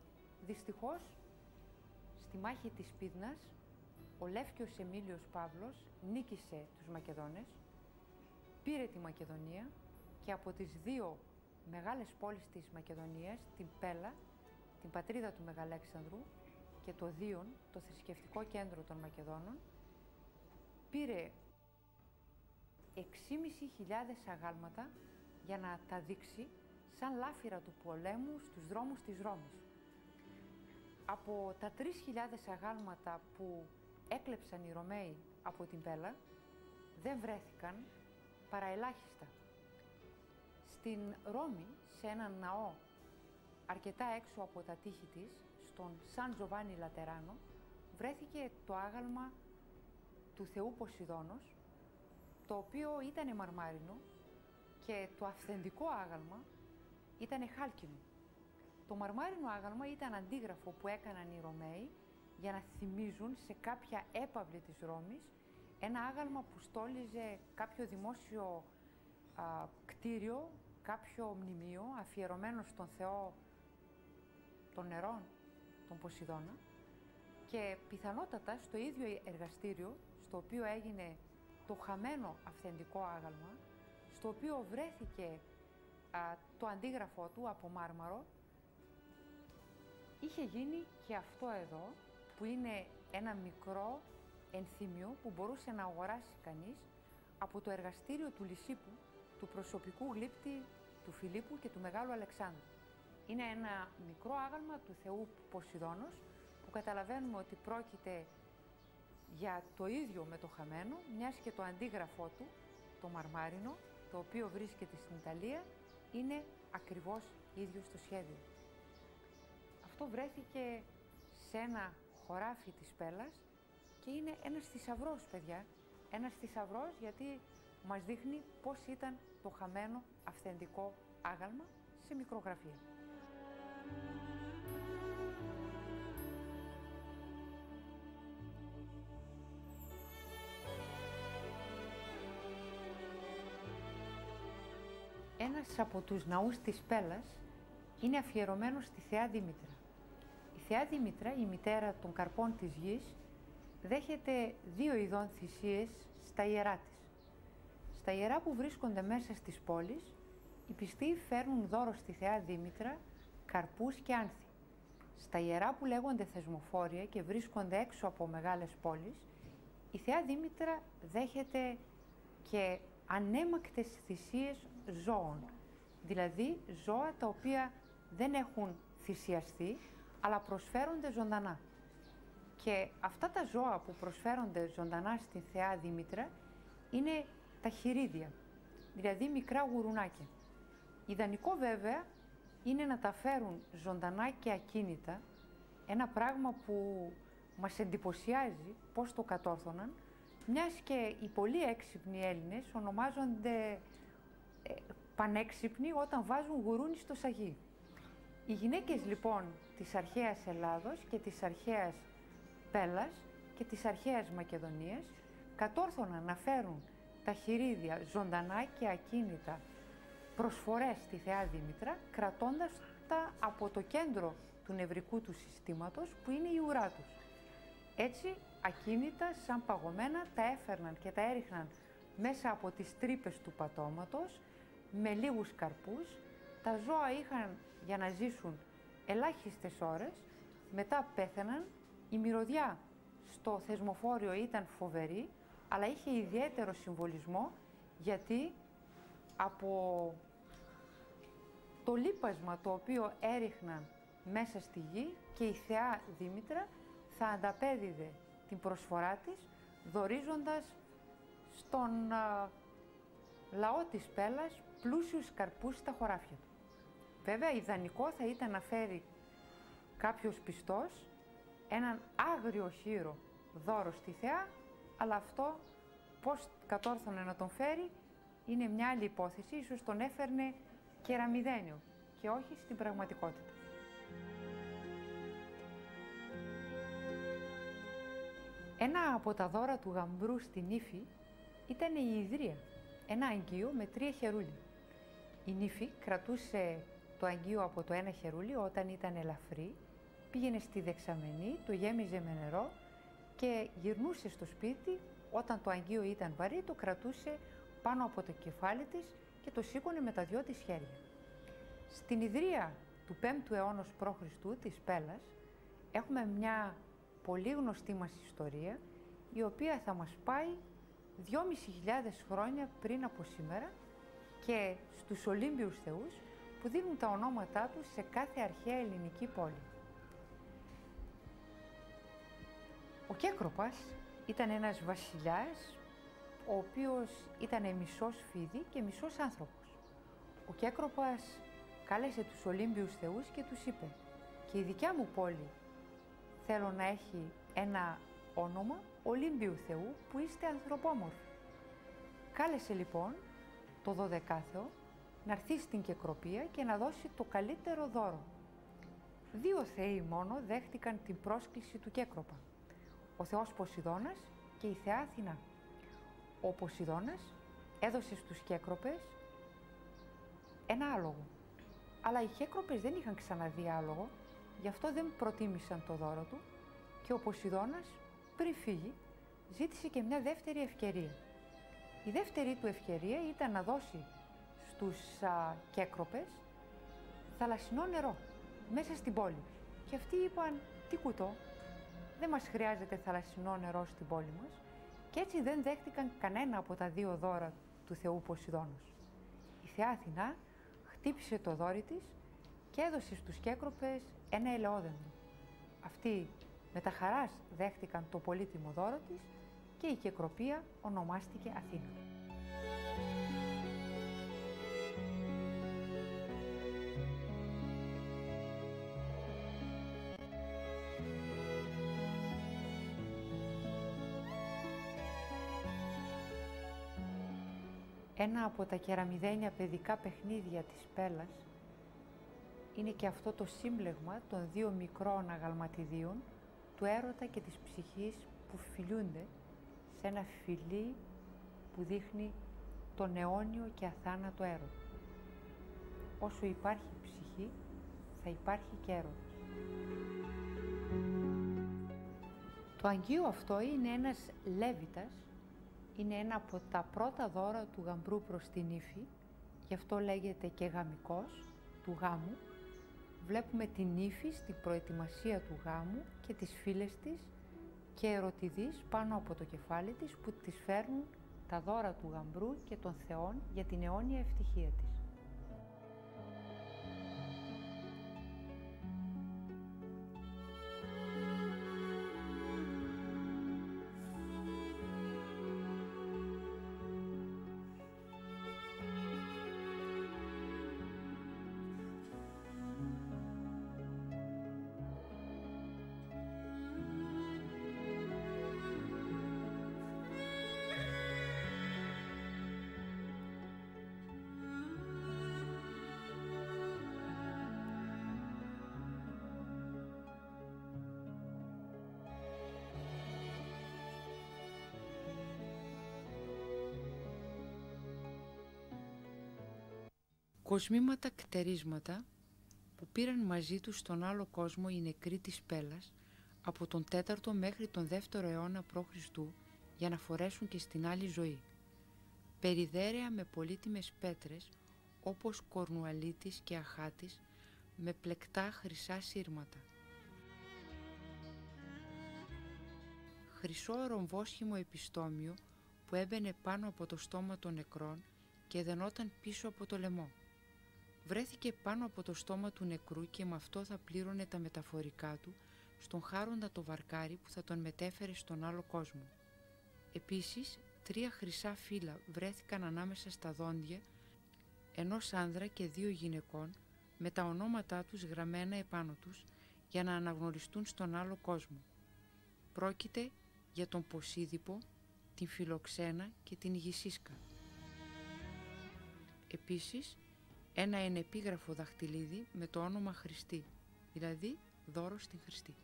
δυστυχώς, στη μάχη της Πύδνας, ο Λεύκιος Εμίλιος Παύλος νίκησε τους Μακεδόνες, πήρε τη Μακεδονία και από τις δύο μεγάλες πόλεις της Μακεδονίας, την Πέλα, την πατρίδα του Μεγαλέξανδρου, και το Δίον, το θρησκευτικό κέντρο των Μακεδόνων, πήρε 6.500 αγάλματα για να τα δείξει σαν λάφυρα του πολέμου στους δρόμους της Ρώμης. Από τα 3.000 αγάλματα που έκλεψαν οι Ρωμαίοι από την Πέλα, δεν βρέθηκαν παρά ελάχιστα. Στην Ρώμη, σε έναν ναό αρκετά έξω από τα τείχη της, στον Σαν Τζοβάνι Λατεράνο, βρέθηκε το άγαλμα του θεού Ποσειδώνος, το οποίο ήταν μαρμάρινο και το αυθεντικό άγαλμα ήταν χάλκινο. Το μαρμάρινο άγαλμα ήταν αντίγραφο που έκαναν οι Ρωμαίοι για να θυμίζουν σε κάποια έπαυλη της Ρώμης ένα άγαλμα που στόλιζε κάποιο δημόσιο κτίριο, κάποιο μνημείο αφιερωμένο στον θεό των νερών, τον Ποσειδώνα, και πιθανότατα στο ίδιο εργαστήριο στο οποίο έγινε το χαμένο αυθεντικό άγαλμα, στο οποίο βρέθηκε το αντίγραφό του από μάρμαρο, είχε γίνει και αυτό εδώ, που είναι ένα μικρό ενθύμιο που μπορούσε να αγοράσει κανείς από το εργαστήριο του Λυσίππου, του προσωπικού γλύπτη του Φιλίππου και του Μεγάλου Αλεξάνδρου. Είναι ένα μικρό άγαλμα του θεού Ποσειδώνος, που καταλαβαίνουμε ότι πρόκειται για το ίδιο με το χαμένο, μιας και το αντίγραφό του, το μαρμάρινο, το οποίο βρίσκεται στην Ιταλία, είναι ακριβώς ίδιο στο σχέδιο. Αυτό βρέθηκε σε ένα χωράφι της Πέλας και είναι ένας θησαυρός, παιδιά. Ένας θησαυρός, γιατί μας δείχνει πώς ήταν το χαμένο αυθεντικό άγαλμα σε μικρογραφία. Ένας από τους ναούς της Πέλας είναι αφιερωμένος στη θεά Δήμητρα. Η θεά Δήμητρα, η μητέρα των καρπών της γης, δέχεται δύο ειδών θυσίες στα ιερά της. Στα ιερά που βρίσκονται μέσα στις πόλεις, οι πιστοί φέρνουν δώρο στη θεά Δήμητρα καρπούς και άνθη. Στα ιερά που λέγονται θεσμοφόρια και βρίσκονται έξω από μεγάλες πόλεις, η θεά Δήμητρα δέχεται και ανέμακτες θυσίες ζώων, δηλαδή ζώα τα οποία δεν έχουν θυσιαστεί, αλλά προσφέρονται ζωντανά. Και αυτά τα ζώα που προσφέρονται ζωντανά στην θεά Δήμητρα είναι τα χειρίδια, δηλαδή μικρά γουρουνάκια. Ιδανικό βέβαια είναι να τα φέρουν ζωντανά και ακίνητα, ένα πράγμα που μας εντυπωσιάζει πώς το κατόρθωναν, μιας και οι πολύ έξυπνοι Έλληνες ονομάζονται πανέξυπνοι όταν βάζουν γουρούνι στο σαγί. Οι γυναίκες λοιπόν της αρχαίας Ελλάδος και της αρχαίας Πέλας και της αρχαίας Μακεδονίας κατόρθωναν να φέρουν τα χειρίδια ζωντανά και ακίνητα προσφορές στη θεά Δήμητρα, κρατώντας τα από το κέντρο του νευρικού του συστήματος, που είναι η ουρά τους. Έτσι, ακίνητα, σαν παγωμένα, τα έφερναν και τα έριχναν μέσα από τις τρύπες του πατώματος, με λίγους καρπούς. Τα ζώα είχαν για να ζήσουν ελάχιστες ώρες, μετά πέθαιναν. Η μυρωδιά στο θεσμοφόριο ήταν φοβερή, αλλά είχε ιδιαίτερο συμβολισμό, γιατί από το λίπασμα το οποίο έριχναν μέσα στη γη και η θεά Δήμητρα θα ανταπέδιδε την προσφορά της, δωρίζοντας στον λαό της Πέλας πλούσιους καρπούς στα χωράφια του. Βέβαια, ιδανικό θα ήταν να φέρει κάποιος πιστός έναν άγριο χείρο δώρο στη θεά, αλλά αυτό πώς κατόρθωνε να τον φέρει είναι μια άλλη υπόθεση, ίσως τον έφερνε κεραμιδένιο και όχι στην πραγματικότητα. Ένα από τα δώρα του γαμπρού στην Νύφη ήταν η Ιδρία, ένα αγγείο με 3 χερούλια. Η Νύφη κρατούσε το αγγείο από το ένα χερούλι όταν ήταν ελαφρύ πήγαινε στη δεξαμενή, το γέμιζε με νερό και γυρνούσε στο σπίτι. Όταν το αγγείο ήταν βαρύ, το κρατούσε πάνω από το κεφάλι της και το σήκωνε με τα δυο της χέρια. Στην ιδρύα του 5ου αιώνα π.Χ. της Πέλλας έχουμε μια πολύ γνωστή μας ιστορία, η οποία θα μας πάει 2.500 χρόνια πριν από σήμερα και στους Ολύμπιους θεούς που δίνουν τα ονόματά τους σε κάθε αρχαία ελληνική πόλη. Ο Κέκροπας ήταν ένας βασιλιάς, ο οποίος ήταν μισός φίδι και μισός άνθρωπος. Ο Κέκροπας κάλεσε τους Ολύμπιους θεούς και τους είπε: «Και η δικιά μου πόλη θέλω να έχει ένα όνομα Ολύμπιου θεού που είστε ανθρωπόμορφοι». Κάλεσε λοιπόν το 12θεο να έρθει στην Κεκροπία και να δώσει το καλύτερο δώρο. 2 θεοί μόνο δέχτηκαν την πρόσκληση του Κέκροπα: ο θεός Ποσειδώνας και η θεά Αθηνά. Ο Ποσειδώνας έδωσε στους Κέκροπες ένα άλογο, αλλά οι Κέκροπες δεν είχαν ξαναδεί άλογο, γι' αυτό δεν προτίμησαν το δώρο του και ο Ποσειδώνας πριν φύγει ζήτησε και μια δεύτερη ευκαιρία. Η δεύτερη του ευκαιρία ήταν να δώσει στους Κέκροπες θαλασσινό νερό μέσα στην πόλη. Και αυτοί είπαν: «Τι κουτό, δεν μας χρειάζεται θαλασσινό νερό στην πόλη μας», και έτσι δεν δέχτηκαν κανένα από τα 2 δώρα του θεού Ποσειδώνος. Η θεά Αθηνά χτύπησε το δόρι της και έδωσε στους Κέκροπες ένα ελαιόδεντρο. Αυτοί με τα χαράς δέχτηκαν το πολύτιμο δώρο της και η Κεκροπία ονομάστηκε Αθήνα. Ένα από τα κεραμιδένια παιδικά παιχνίδια της Πέλλας είναι και αυτό το σύμπλεγμα των 2 μικρών αγαλματιδίων, του έρωτα και της ψυχής, που φιλιούνται σε ένα φιλί που δείχνει τον αιώνιο και αθάνατο έρωτα. Όσο υπάρχει ψυχή, θα υπάρχει και έρωτας. Το αγγείο αυτό είναι ένας Λέβητας, είναι ένα από τα πρώτα δώρα του γαμπρού προς την ύφη, γι' αυτό λέγεται και γαμικός, του γάμου. Βλέπουμε την ύφη στην προετοιμασία του γάμου και τις φίλες της και ερωτιδείς πάνω από το κεφάλι της που της φέρνουν τα δώρα του γαμπρού και των θεών για την αιώνια ευτυχία της. Κοσμήματα κτερίσματα που πήραν μαζί τους στον άλλο κόσμο οι νεκροί της Πέλλας από τον 4ο μέχρι τον 2ο αιώνα π.Χ. για να φορέσουν και στην άλλη ζωή. Περιδέρεα με πολύτιμες πέτρες όπως κορνουαλίτης και αχάτης με πλεκτά χρυσά σύρματα. Χρυσό ρομβόσχημο επιστόμιο που έμπαινε πάνω από το στόμα των νεκρών και δενόταν πίσω από το λαιμό. Βρέθηκε πάνω από το στόμα του νεκρού και με αυτό θα πλήρωνε τα μεταφορικά του στον χάροντα το βαρκάρι που θα τον μετέφερε στον άλλο κόσμο. Επίσης, 3 χρυσά φύλλα βρέθηκαν ανάμεσα στα δόντια ενός άνδρα και 2 γυναικών με τα ονόματά τους γραμμένα επάνω τους για να αναγνωριστούν στον άλλο κόσμο. Πρόκειται για τον Ποσίδιπο, την Φιλοξένα και την Γυσίσκα. Επίσης, ένα ενεπίγραφο δαχτυλίδι με το όνομα Χριστή, δηλαδή δώρο στην Χριστή.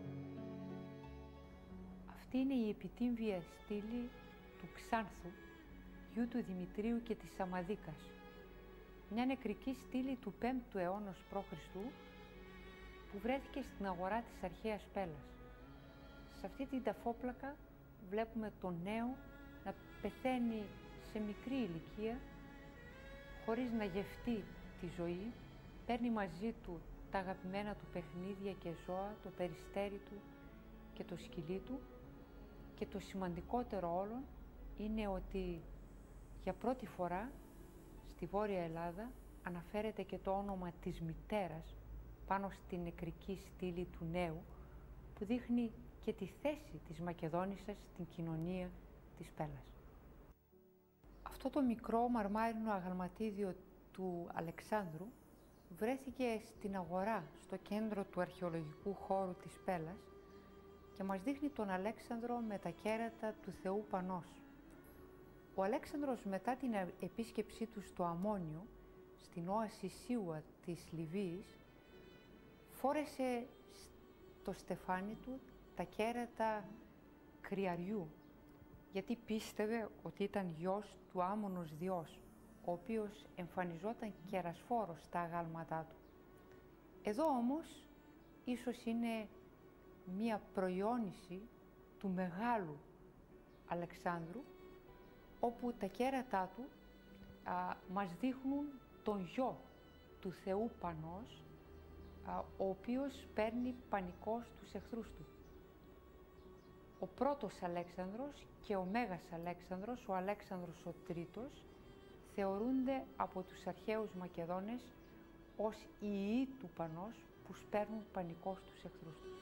Αυτή είναι η επιτύμβια στήλη του Ξάνθου, γιου του Δημητρίου και της Σαμαδίκας, μια νεκρική στήλη του 5ου αιώνα π.Χ. που βρέθηκε στην αγορά της αρχαίας Πέλας. Σε αυτή την ταφόπλακα βλέπουμε τον νέο να πεθαίνει σε μικρή ηλικία, χωρίς να γευτεί τη ζωή, παίρνει μαζί του τα αγαπημένα του παιχνίδια και ζώα, το περιστέρι του και το σκυλί του, και το σημαντικότερο όλων είναι ότι για πρώτη φορά στη Βόρεια Ελλάδα αναφέρεται και το όνομα της μητέρας πάνω στη νεκρική στήλη του νέου, που δείχνει και τη θέση της Μακεδόνισσας στην κοινωνία της Πέλας. Αυτό το μικρό μαρμάρινο αγαλματίδιο του Αλεξάνδρου βρέθηκε στην αγορά στο κέντρο του αρχαιολογικού χώρου της Πέλας και μας δείχνει τον Αλέξανδρο με τα κέρατα του θεού Πανός. Ο Αλέξανδρος, μετά την επίσκεψή του στο Αμμόνιο, στην όαση Σίουα της Λιβύης, φόρεσε στο στεφάνι του τα κέρατα κρυαριού, γιατί πίστευε ότι ήταν γιος του Άμμονος Διός, ο οποίος εμφανιζόταν κερασφόρος στα αγάλματά του. Εδώ όμως ίσως είναι μία προϊόνηση του μεγάλου Αλεξάνδρου, όπου τα κέρατά του μας δείχνουν τον γιο του θεού Πανός, ο οποίος παίρνει πανικό στους εχθρούς του. Ο πρώτος Αλέξανδρος και ο Μέγας Αλέξανδρος, ο Αλέξανδρος ο Τρίτος, θεωρούνται από τους αρχαίους Μακεδόνες ως οι ιοί του Πανός που σπέρνουν πανικό στους εχθρούς τους.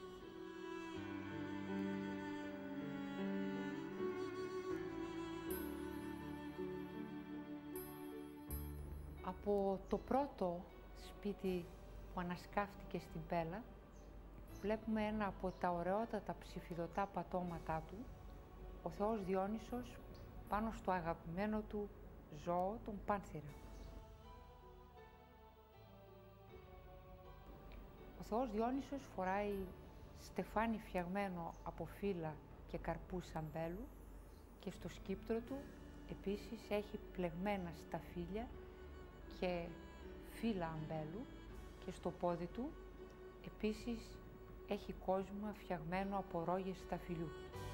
Από το πρώτο σπίτι που ανασκάφτηκε στην Πέλα βλέπουμε ένα από τα ωραιότατα ψηφιδωτά πατώματά του, ο θεός Διόνυσος πάνω στο αγαπημένο του ζώο, τον Πάνθηρα. Ο θεός Διόνυσος φοράει στεφάνι φτιαγμένο από φύλλα και καρπούς αμπέλου και στο σκύπτρο του επίσης έχει πλεγμένα σταφύλια και φύλλα αμπέλου και στο πόδι του επίσης έχει κόσμημα φτιαγμένο από ρόγες σταφυλιού.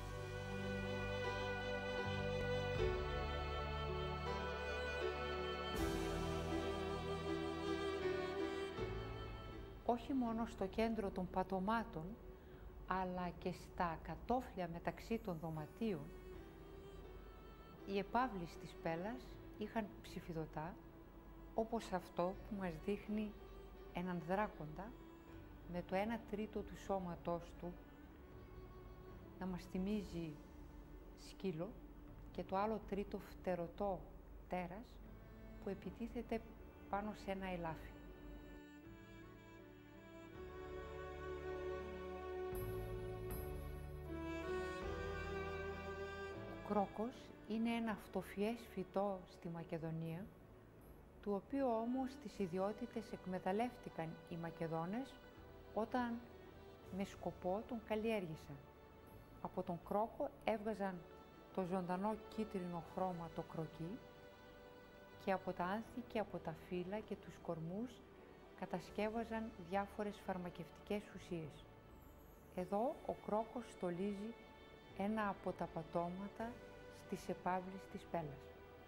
Όχι μόνο στο κέντρο των πατωμάτων, αλλά και στα κατόφλια μεταξύ των δωματίων, οι επαύλεις της Πέλας είχαν ψηφιδωτά, όπως αυτό που μας δείχνει έναν δράκοντα με το 1/3 του σώματός του να μας θυμίζει σκύλο και το άλλο τρίτο φτερωτό τέρας που επιτίθεται πάνω σε ένα ελάφι. Ο κρόκος είναι ένα αυτοφυές φυτό στη Μακεδονία, του οποίου όμως τις ιδιότητες εκμεταλλεύτηκαν οι Μακεδόνες όταν με σκοπό τον καλλιέργησαν. Από τον κρόκο έβγαζαν το ζωντανό κίτρινο χρώμα, το κροκί, και από τα άνθη και από τα φύλλα και τους κορμούς κατασκεύαζαν διάφορες φαρμακευτικές ουσίες. Εδώ ο κρόκος στολίζει ένα από τα πατώματα στις επαύλεις της Πέλας.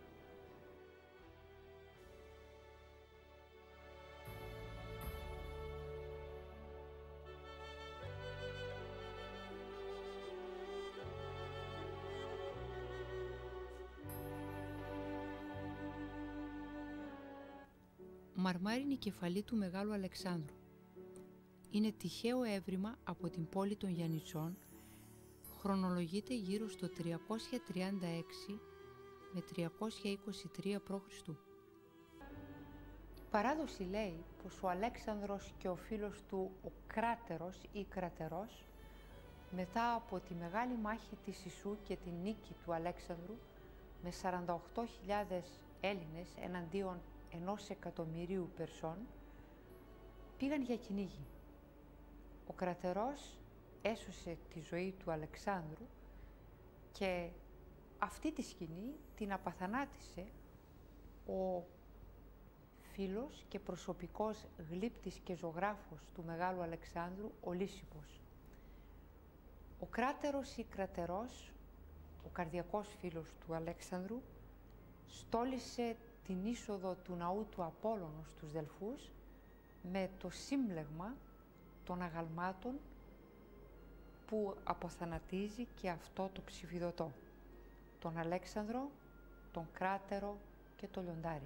Μαρμάρινη κεφαλή του Μεγάλου Αλεξάνδρου. Είναι τυχαίο έβριμα από την πόλη των Γιαννητσών, χρονολογείται γύρω στο 336 με 323 π.Χ. Η παράδοση λέει πως ο Αλέξανδρος και ο φίλος του ο Κράτερος ή Κρατερός, μετά από τη μεγάλη μάχη της Ισού και τη νίκη του Αλέξανδρου με 48.000 Έλληνες εναντίον 1.000.000 Περσών, πήγαν για κυνήγι. Ο Κρατερός έσωσε τη ζωή του Αλεξάνδρου και αυτή τη σκηνή την απαθανάτησε ο φίλος και προσωπικός γλύπτης και ζωγράφος του Μεγάλου Αλεξάνδρου, ο Λύσιππος. Ο Κράτερος ή Κρατερός, ο καρδιακός φίλος του Αλέξανδρου, στόλισε την είσοδο του ναού του Απόλλωνος στους Δελφούς με το σύμπλεγμα των αγαλμάτων που αποθανατίζει και αυτό το ψηφιδωτό, τον Αλέξανδρο, τον Κράτερο και το Λιοντάρι.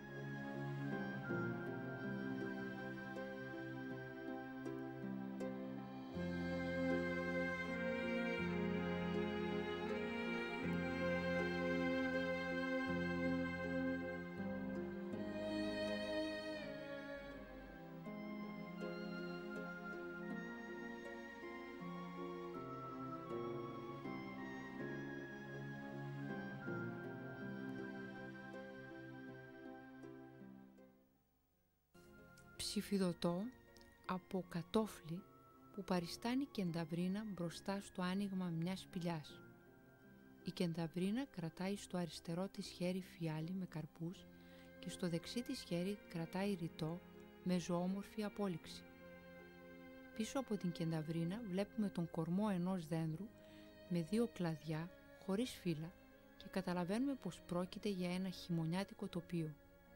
Ψηφιδωτό από κατόφλι που παριστάνει κενταβρίνα μπροστά στο άνοιγμα μιας σπηλιάς. Η κενταβρίνα κρατάει στο αριστερό της χέρι φιάλι με καρπούς και στο δεξί της χέρι κρατάει ρητό με ζωόμορφη απόλυξη. Πίσω από την κενταβρίνα βλέπουμε τον κορμό ενός δένδρου με δύο κλαδιά χωρίς φύλλα και καταλαβαίνουμε πως πρόκειται για ένα χειμωνιάτικο τοπίο.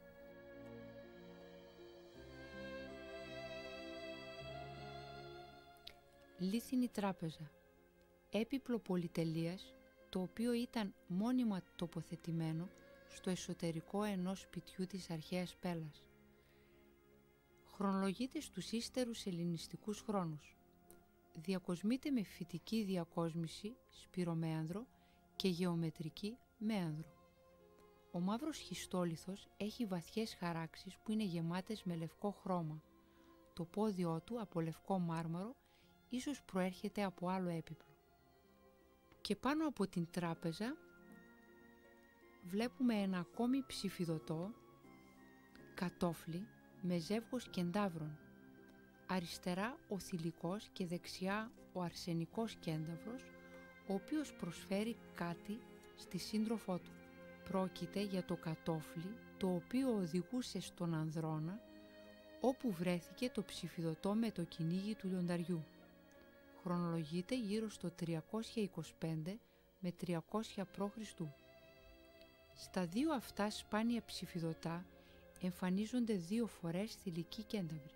Λίθινη τράπεζα, έπιπλο πολυτελείας, το οποίο ήταν μόνιμα τοποθετημένο στο εσωτερικό ενός σπιτιού της αρχαίας Πέλλας. Χρονολογείται στους ύστερους ελληνιστικούς χρόνους. Διακοσμείται με φυτική διακόσμηση, σπυρομέανδρο και γεωμετρική μέανδρο. Ο μαύρος σχιστόλιθος έχει βαθιές χαράξεις που είναι γεμάτες με λευκό χρώμα. Το πόδιό του από λευκό μάρμαρο ίσως προέρχεται από άλλο έπιπλο. Και πάνω από την τράπεζα βλέπουμε ένα ακόμη ψηφιδωτό κατόφλι με ζεύγος κεντάβρων. Αριστερά ο θηλυκός και δεξιά ο αρσενικός κένταυρος, ο οποίος προσφέρει κάτι στη σύντροφό του. Πρόκειται για το κατόφλι το οποίο οδηγούσε στον Ανδρώνα, όπου βρέθηκε το ψηφιδωτό με το κυνήγι του λιονταριού. Χρονολογείται γύρω στο 325 με 300 π.Χ. Στα δύο αυτά σπάνια ψηφιδωτά εμφανίζονται δύο φορές θηλυκοί κένταυροι.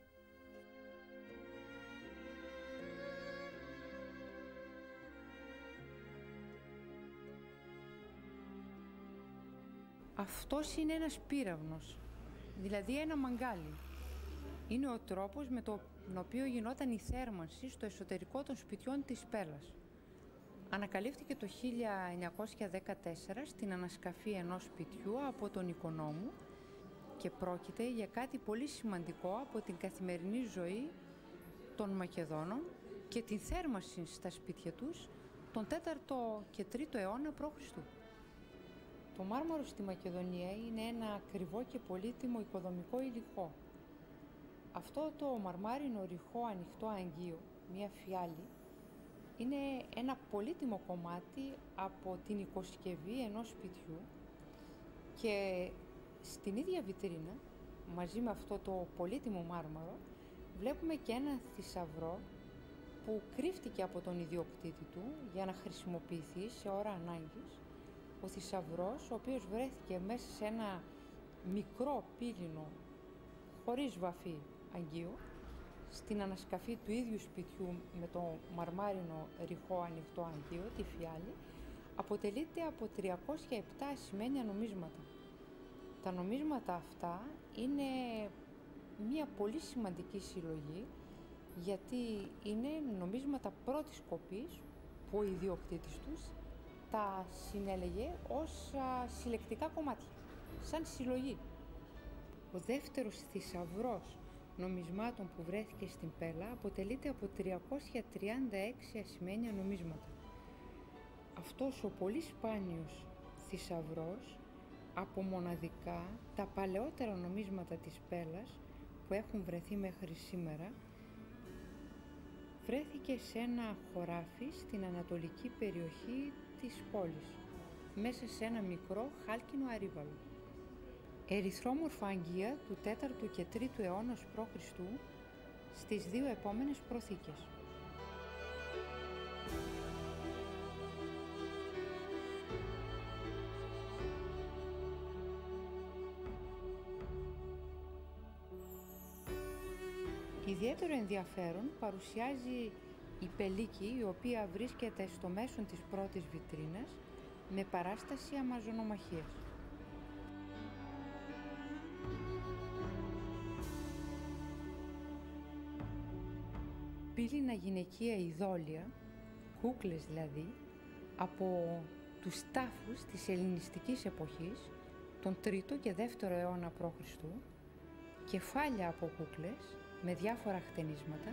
Αυτός είναι ένας πύραυνος, δηλαδή ένα μαγκάλι. Είναι ο τρόπος με τον οποίο γινόταν η θέρμανση στο εσωτερικό των σπιτιών της Πέλλας. Ανακαλύφθηκε το 1914 στην ανασκαφή ενός σπιτιού από τον οικονόμου και πρόκειται για κάτι πολύ σημαντικό από την καθημερινή ζωή των Μακεδόνων και την θέρμανση στα σπίτια τους τον 4ο και 3ο αιώνα π.Χ. Το μάρμαρο στη Μακεδονία είναι ένα ακριβό και πολύτιμο οικοδομικό υλικό. Αυτό το μαρμάρινο ρηχό ανοιχτό αγγείο, μία φιάλη, είναι ένα πολύτιμο κομμάτι από την οικοσκευή ενός σπιτιού και στην ίδια βιτρίνα, μαζί με αυτό το πολύτιμο μάρμαρο, βλέπουμε και ένα θησαυρό που κρύφτηκε από τον ιδιοκτήτη του για να χρησιμοποιηθεί σε ώρα ανάγκης. Ο θησαυρός, ο οποίος βρέθηκε μέσα σε ένα μικρό πύληνο χωρίς βαφή αγγείο, στην ανασκαφή του ίδιου σπιτιού με το μαρμάρινο ρηχό ανοιχτό αγγείο, τη φιάλη, αποτελείται από 307 ασημένια νομίσματα. Τα νομίσματα αυτά είναι μια πολύ σημαντική συλλογή, γιατί είναι νομίσματα πρώτης κοπής που ο ιδιοκτήτης τους τα συνέλεγε ως συλλεκτικά κομμάτια, σαν συλλογή. Ο δεύτερος θησαυρός νομισμάτων που βρέθηκε στην Πέλλα αποτελείται από 336 ασημένια νομίσματα. Αυτός ο πολύ σπάνιος θησαυρός από μοναδικά τα παλαιότερα νομίσματα της Πέλλας που έχουν βρεθεί μέχρι σήμερα βρέθηκε σε ένα χωράφι στην ανατολική περιοχή της πόλης. μέσα σε ένα μικρό χάλκινο αρύβαλο. Ερυθρόμορφα αγγεία του 4ου και 3ου αιώνα π.Χ. στις δύο επόμενες προθήκες. Ιδιαίτερο ενδιαφέρον παρουσιάζει η πελίκη, η οποία βρίσκεται στο μέσον της πρώτης βιτρίνας με παράσταση αμαζονομαχίας. Πύληνα γυναικεία ειδόλια, κούκλες δηλαδή, από τους τάφους της ελληνιστικής εποχής, τον 3ο και 2ο αιώνα π.Χ., κεφάλια από κούκλες με διάφορα χτενίσματα,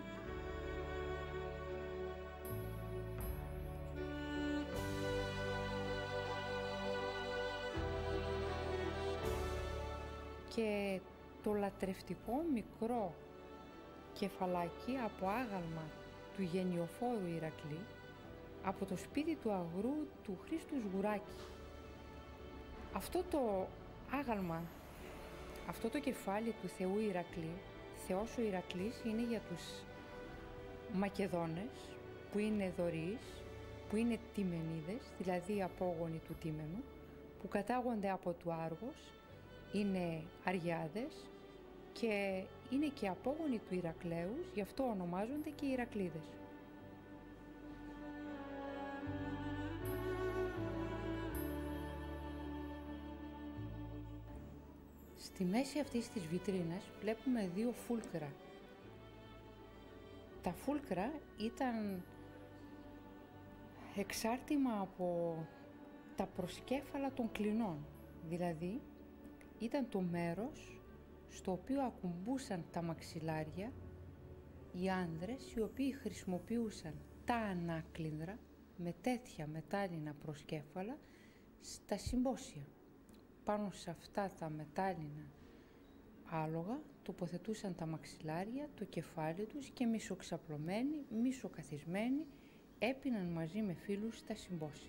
και το λατρευτικό μικρό κεφαλάκι από άγαλμα του γενιοφόρου Ηρακλή από το σπίτι του αγρού του Χρήστου Σγουράκη. Αυτό το άγαλμα, αυτό το κεφάλι του θεού Ηρακλή, θεός ο Ηρακλής, είναι για τους Μακεδόνες που είναι δωρείς, που είναι τιμενίδες, δηλαδή απόγονοι του Τίμενου, που κατάγονται από του Άργος, είναι Αριάδες και είναι και απόγονοι του Ηρακλέους, γι' αυτό ονομάζονται και Ηρακλίδες. Στη μέση αυτής της βιτρίνας βλέπουμε δύο φούλκρα. Τα φούλκρα ήταν εξάρτημα από τα προσκέφαλα των κλινών, δηλαδή ήταν το μέρος στο οποίο ακουμπούσαν τα μαξιλάρια οι άνδρες, οι οποίοι χρησιμοποιούσαν τα ανάκλινδρα με τέτοια μετάλλινα προσκέφαλα στα συμπόσια. Πάνω σε αυτά τα μετάλλινα άλογα τοποθετούσαν τα μαξιλάρια, το κεφάλι τους και μισοξαπλωμένοι, μισοκαθισμένοι έπιναν μαζί με φίλους στα συμπόσια.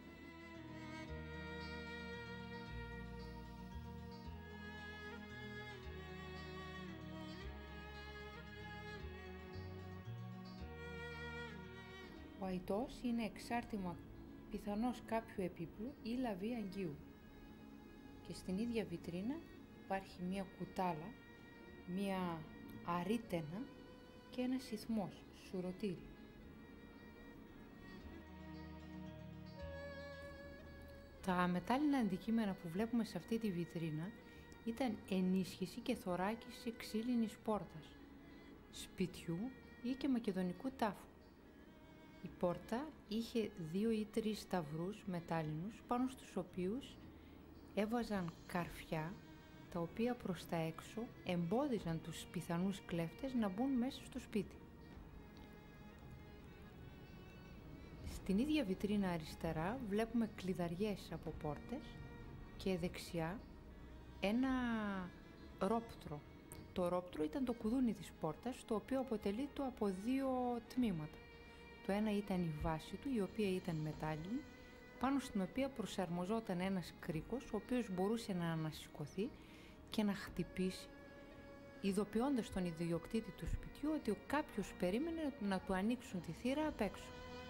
Ο αητός είναι εξάρτημα πιθανώς κάποιου επίπλου ή λαβή αγγείου. Και στην ίδια βιτρίνα υπάρχει μία κουτάλα, μία αρίτενα και ένας ηθμός, σουρωτήρι. Τα μετάλλινα αντικείμενα που βλέπουμε σε αυτή τη βιτρίνα ήταν ενίσχυση και θωράκιση ξύλινης πόρτας, σπιτιού ή και μακεδονικού τάφου. Η πόρτα είχε 2 ή 3 σταυρούς μετάλλινους πάνω στους οποίους έβαζαν καρφιά, τα οποία προς τα έξω εμπόδιζαν τους πιθανούς κλέφτες να μπουν μέσα στο σπίτι. Στην ίδια βιτρίνα αριστερά βλέπουμε κλειδαριές από πόρτες και δεξιά ένα ρόπτρο. Το ρόπτρο ήταν το κουδούνι της πόρτας, το οποίο αποτελείται από 2 τμήματα. Το ένα ήταν η βάση του, η οποία ήταν μετάλλινη, πάνω στην οποία προσαρμοζόταν ένας κρίκος, ο οποίος μπορούσε να ανασηκωθεί και να χτυπήσει, ειδοποιώντας τον ιδιοκτήτη του σπιτιού ότι κάποιος περίμενε να του ανοίξουν τη θύρα απ' έξω.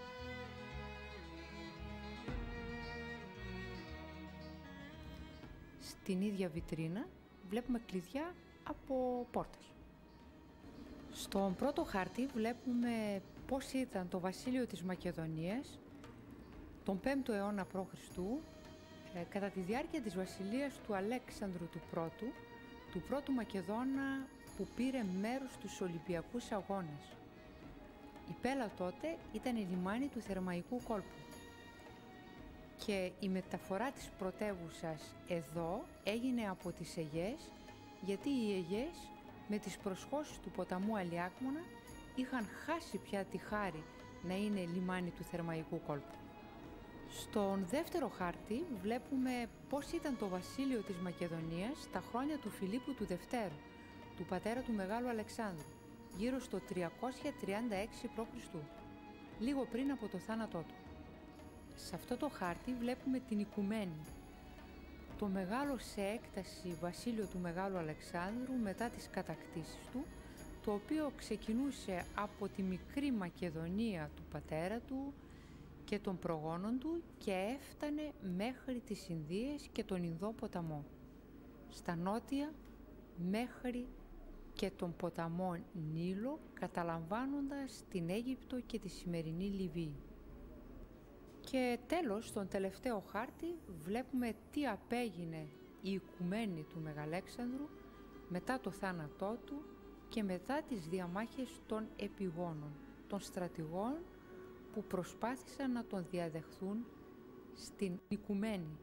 Στην ίδια βιτρίνα βλέπουμε κλειδιά από πόρτες. Στον πρώτο χάρτη βλέπουμε πώς ήταν το βασίλειο της Μακεδονίας τον 5ο αιώνα π.Χ. Κατά τη διάρκεια της βασιλείας του Αλέξανδρου του Πρώτου, του πρώτου Μακεδόνα που πήρε μέρος στους Ολυμπιακούς Αγώνες. Η Πέλα τότε ήταν η λιμάνι του Θερμαϊκού κόλπου και η μεταφορά της πρωτεύουσας εδώ έγινε από τις Αιγαίες, γιατί οι Αιγαίες με τις προσχώσεις του ποταμού Αλιάκμονα είχαν χάσει πια τη χάρη να είναι λιμάνι του Θερμαϊκού κόλπου. Στον δεύτερο χάρτη βλέπουμε πώς ήταν το βασίλειο της Μακεδονίας στα χρόνια του Φιλίππου του Δευτέρου, του πατέρα του Μεγάλου Αλεξάνδρου, γύρω στο 336 π.Χ., λίγο πριν από το θάνατό του. Σε αυτό το χάρτη βλέπουμε την Οικουμένη, το μεγάλο σε έκταση βασίλειο του Μεγάλου Αλεξάνδρου μετά τις κατακτήσεις του, το οποίο ξεκινούσε από τη μικρή Μακεδονία του πατέρα του και των προγόνων του και έφτανε μέχρι τις Ινδίες και τον Ινδό ποταμό, στα νότια μέχρι και τον ποταμό Νείλο, καταλαμβάνοντας την Αίγυπτο και τη σημερινή Λιβύη. Και τέλος, στον τελευταίο χάρτη βλέπουμε τι απέγινε η Οικουμένη του Μεγαλέξανδρου μετά το θάνατό του και μετά τις διαμάχες των επιγόνων, των στρατηγών που προσπάθησαν να τον διαδεχθούν στην Οικουμένη.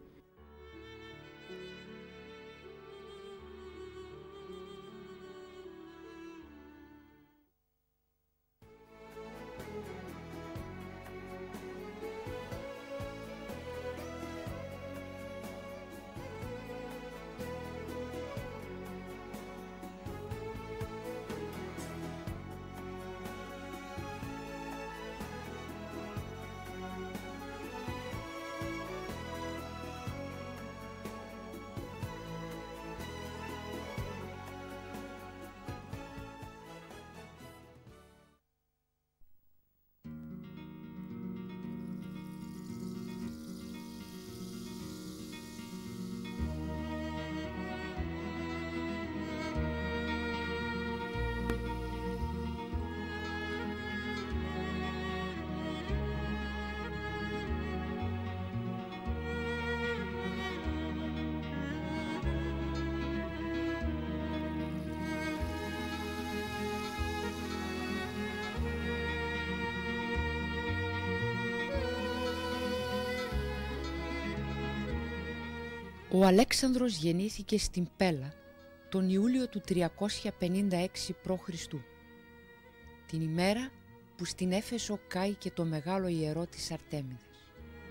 Ο Αλέξανδρος γεννήθηκε στην Πέλα τον Ιούλιο του 356 π.Χ. την ημέρα που στην Έφεσο κάηκε το μεγάλο ιερό της Αρτέμιδας.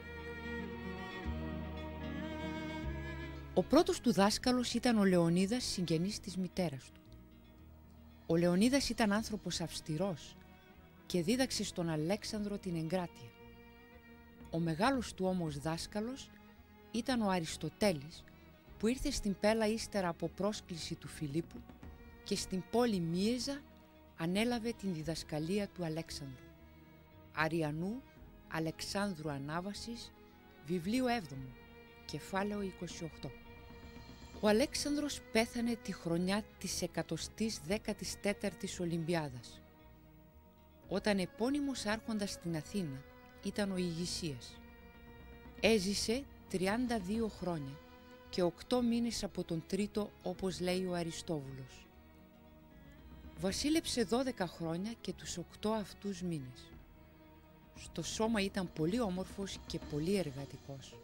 Ο πρώτος του δάσκαλος ήταν ο Λεωνίδας, συγγενής της μητέρας του. Ο Λεωνίδας ήταν άνθρωπος αυστηρός και δίδαξε στον Αλέξανδρο την εγκράτεια. Ο μεγάλος του όμως δάσκαλος ήταν ο Αριστοτέλης, που ήρθε στην Πέλα ύστερα από πρόσκληση του Φιλίππου και στην πόλη Μίεζα ανέλαβε την διδασκαλία του Αλέξανδρου. Αριανού Αλεξάνδρου Ανάβασης, βιβλίο 7, κεφάλαιο 28. Ο Αλέξανδρος πέθανε τη χρονιά της 114ης Ολυμπιάδας. Όταν επώνυμος άρχοντας στην Αθήνα ήταν ο Ηγυσίας. Έζησε 32 χρόνια και 8 μήνες από τον τρίτο, όπως λέει ο Αριστόβουλος. Βασίλεψε 12 χρόνια και τους 8 αυτούς μήνες. Στο σώμα ήταν πολύ όμορφος και πολύ εργατικός.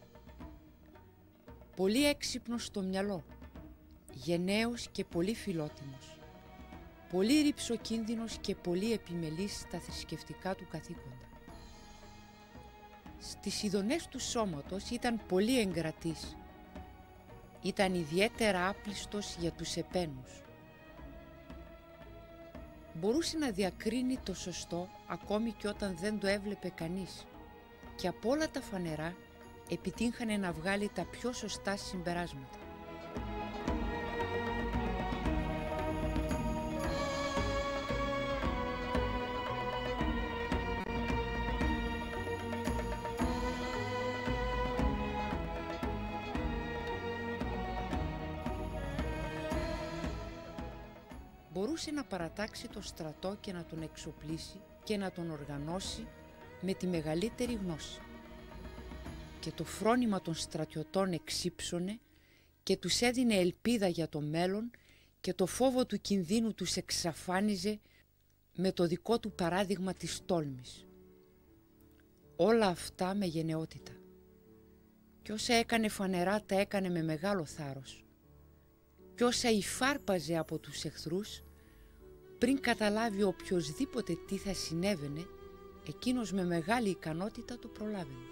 Πολύ έξυπνος στο μυαλό, γενναίος και πολύ φιλότιμος. Πολύ ρυψοκίνδυνος και πολύ επιμελής στα θρησκευτικά του καθήκοντα. Στις ειδονές του σώματος ήταν πολύ εγκρατής. Ήταν ιδιαίτερα άπλιστος για τους επένους. Μπορούσε να διακρίνει το σωστό ακόμη και όταν δεν το έβλεπε κανείς και από όλα τα φανερά επιτύχανε να βγάλει τα πιο σωστά συμπεράσματα. Μπορούσε να παρατάξει το στρατό και να τον εξοπλίσει και να τον οργανώσει με τη μεγαλύτερη γνώση. Και το φρόνημα των στρατιωτών εξύψωνε και τους έδινε ελπίδα για το μέλλον και το φόβο του κινδύνου τους εξαφάνιζε με το δικό του παράδειγμα της τόλμης. Όλα αυτά με γενναιότητα. Και όσα έκανε φανερά τα έκανε με μεγάλο θάρρος. Και όσα υφάρπαζε από τους εχθρούς, πριν καταλάβει οποιοσδήποτε τι θα συνέβαινε, εκείνος με μεγάλη ικανότητα το προλάβαινε.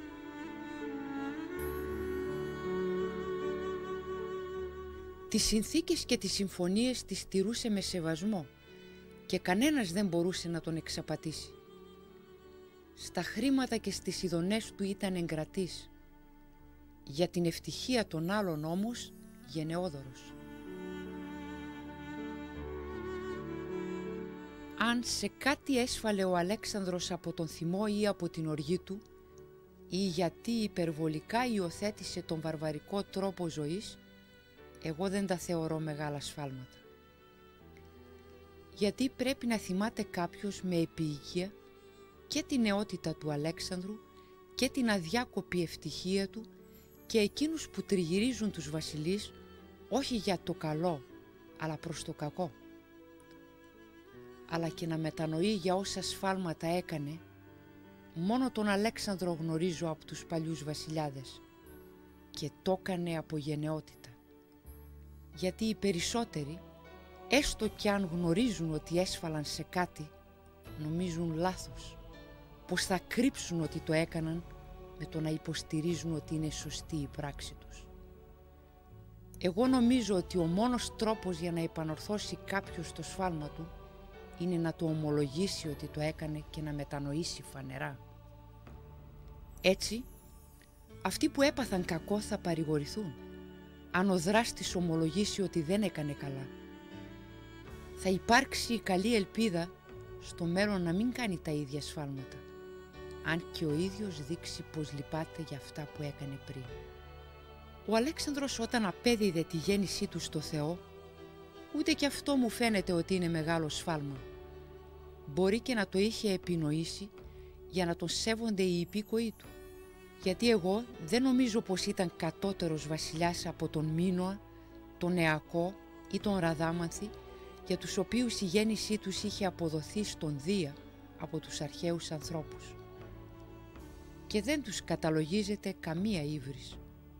Τις συνθήκες και τις συμφωνίες τις τηρούσε με σεβασμό και κανένας δεν μπορούσε να τον εξαπατήσει. Στα χρήματα και στις ειδονές του ήταν εγκρατής, για την ευτυχία των άλλων όμως γενναιόδωρος. Αν σε κάτι έσφαλε ο Αλέξανδρος από τον θυμό ή από την οργή του, ή γιατί υπερβολικά υιοθέτησε τον βαρβαρικό τρόπο ζωής, εγώ δεν τα θεωρώ μεγάλα σφάλματα. Γιατί πρέπει να θυμάται κάποιος με επίοικια και την νεότητα του Αλέξανδρου και την αδιάκοπη ευτυχία του και εκείνους που τριγυρίζουν τους βασιλείς όχι για το καλό αλλά προς το κακό, αλλά και να μετανοεί για όσα σφάλματα έκανε. Μόνο τον Αλέξανδρο γνωρίζω από τους παλιούς βασιλιάδες και το έκανε από γενναιότητα, γιατί οι περισσότεροι, έστω κι αν γνωρίζουν ότι έσφαλαν σε κάτι, νομίζουν λάθος, πως θα κρύψουν ότι το έκαναν με το να υποστηρίζουν ότι είναι σωστή η πράξη τους. Εγώ νομίζω ότι ο μόνος τρόπος για να επανορθώσει κάποιος το σφάλμα του είναι να το ομολογήσει ότι το έκανε και να μετανοήσει φανερά. Έτσι, αυτοί που έπαθαν κακό θα παρηγορηθούν, αν ο δράστης ομολογήσει ότι δεν έκανε καλά. Θα υπάρξει η καλή ελπίδα στο μέλλον να μην κάνει τα ίδια σφάλματα, αν και ο ίδιος δείξει πως λυπάται για αυτά που έκανε πριν. Ο Αλέξανδρος όταν απέδιδε τη γέννησή του στο Θεό, ούτε και αυτό μου φαίνεται ότι είναι μεγάλο σφάλμα. Μπορεί και να το είχε επινοήσει για να τον σέβονται οι υπήκοοι του, γιατί εγώ δεν νομίζω πως ήταν κατώτερος βασιλιάς από τον Μίνωα, τον Αιακό ή τον Ραδάμανθη, για τους οποίους η γέννησή τους είχε αποδοθεί στον Δία από τους αρχαίους ανθρώπους. Και δεν τους καταλογίζεται καμία ύβρις.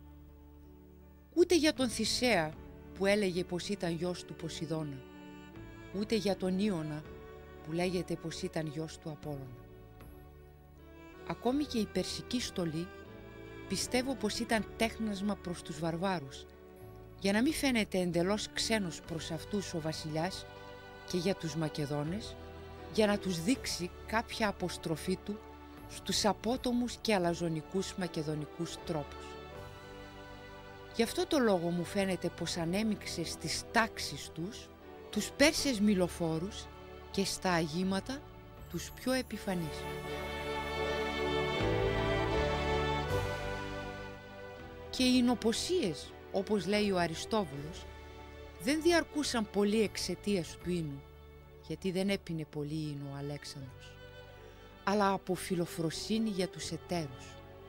Ούτε για τον Θησέα που έλεγε πως ήταν γιος του Ποσειδώνα, ούτε για τον Ιώνα που λέγεται πως ήταν γιος του Απόλλωνα. Ακόμη και η περσική στολή πιστεύω πως ήταν τέχνασμα προς τους βαρβάρους, για να μην φαίνεται εντελώς ξένος προς αυτούς ο βασιλιάς, και για τους Μακεδόνες, για να τους δείξει κάποια αποστροφή του στους απότομους και αλαζονικούς μακεδονικούς τρόπους. Γι' αυτό το λόγο μου φαίνεται πως ανέμειξε στις τάξεις τους Πέρσες μιλοφόρους και στα αγήματα τους πιο επιφανείς. Και οι νοποσίες, όπως λέει ο Αριστόβουλος, δεν διαρκούσαν πολύ εξαιτίας του ίνου, γιατί δεν έπινε πολύ ίνο ο Αλέξανδρος, αλλά από φιλοφροσύνη για τους εταίρους.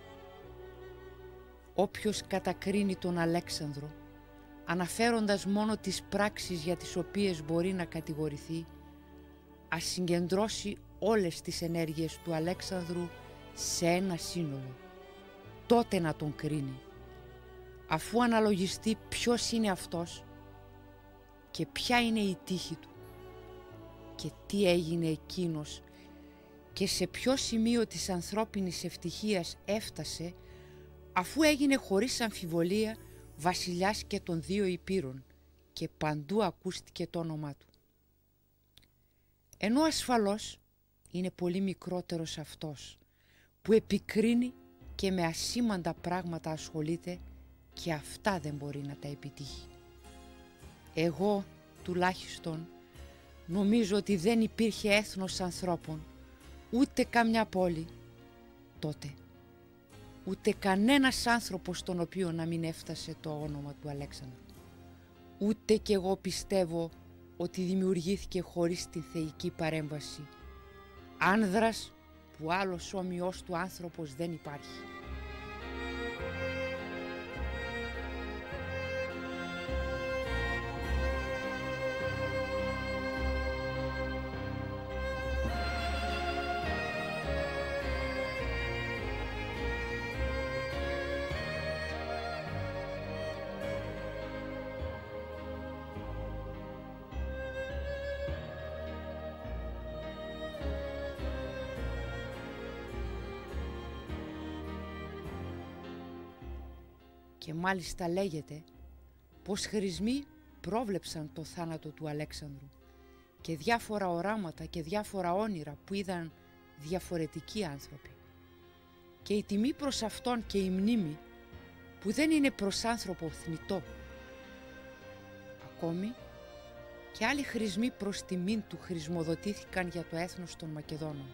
Όποιος κατακρίνει τον Αλέξανδρο, αναφέροντας μόνο τις πράξεις για τις οποίες μπορεί να κατηγορηθεί, ας συγκεντρώσει όλες τις ενέργειες του Αλέξανδρου σε ένα σύνολο, τότε να τον κρίνει, αφού αναλογιστεί ποιος είναι αυτός και ποια είναι η τύχη του και τι έγινε εκείνος και σε ποιο σημείο της ανθρώπινης ευτυχίας έφτασε, αφού έγινε χωρίς αμφιβολία βασιλιάς και των δύο υπήρων και παντού ακούστηκε το όνομά του. Ενώ ασφαλώς είναι πολύ μικρότερος αυτός που επικρίνει και με ασήμαντα πράγματα ασχολείται και αυτά δεν μπορεί να τα επιτύχει. Εγώ τουλάχιστον νομίζω ότι δεν υπήρχε έθνος ανθρώπων, ούτε καμιά πόλη τότε, ούτε κανένας άνθρωπος στον οποίο να μην έφτασε το όνομα του Αλέξανδρου. Ούτε κι εγώ πιστεύω ότι δημιουργήθηκε χωρίς την θεϊκή παρέμβαση, άνδρας που άλλος όμοιος του άνθρωπος δεν υπάρχει. Και μάλιστα λέγεται πως χρησμοί πρόβλεψαν το θάνατο του Αλέξανδρου και διάφορα οράματα και διάφορα όνειρα που είδαν διαφορετικοί άνθρωποι. Και η τιμή προς αυτόν και η μνήμη που δεν είναι προς άνθρωπο θνητό. Ακόμη και άλλοι χρησμοί προς τιμήν του χρησμοδοτήθηκαν για το έθνος των Μακεδόνων.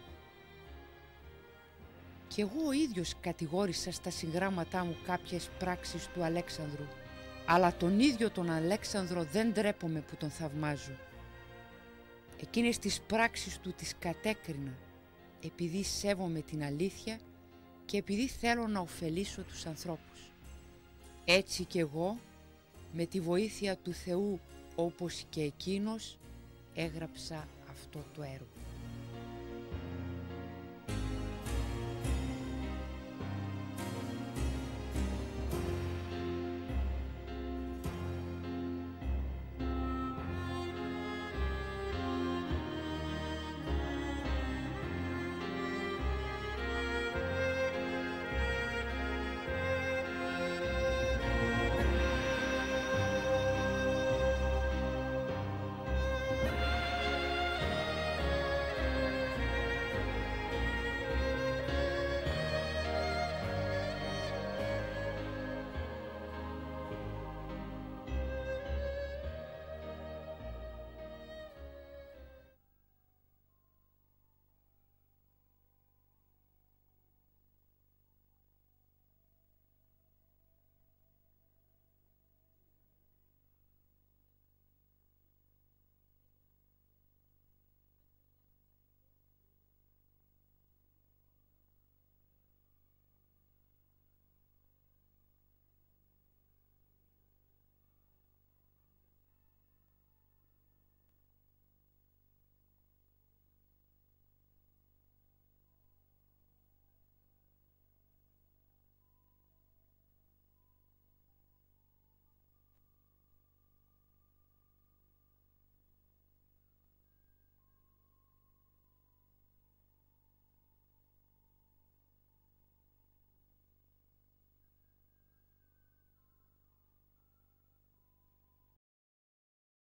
Κι εγώ ο ίδιος κατηγόρησα στα συγγράμματά μου κάποιες πράξεις του Αλέξανδρου, αλλά τον ίδιο τον Αλέξανδρο δεν ντρέπομαι που τον θαυμάζω. Εκείνες τις πράξεις του τις κατέκρινα, επειδή σέβομαι την αλήθεια και επειδή θέλω να ωφελήσω τους ανθρώπους. Έτσι κι εγώ, με τη βοήθεια του Θεού όπως και εκείνος, έγραψα αυτό το έργο.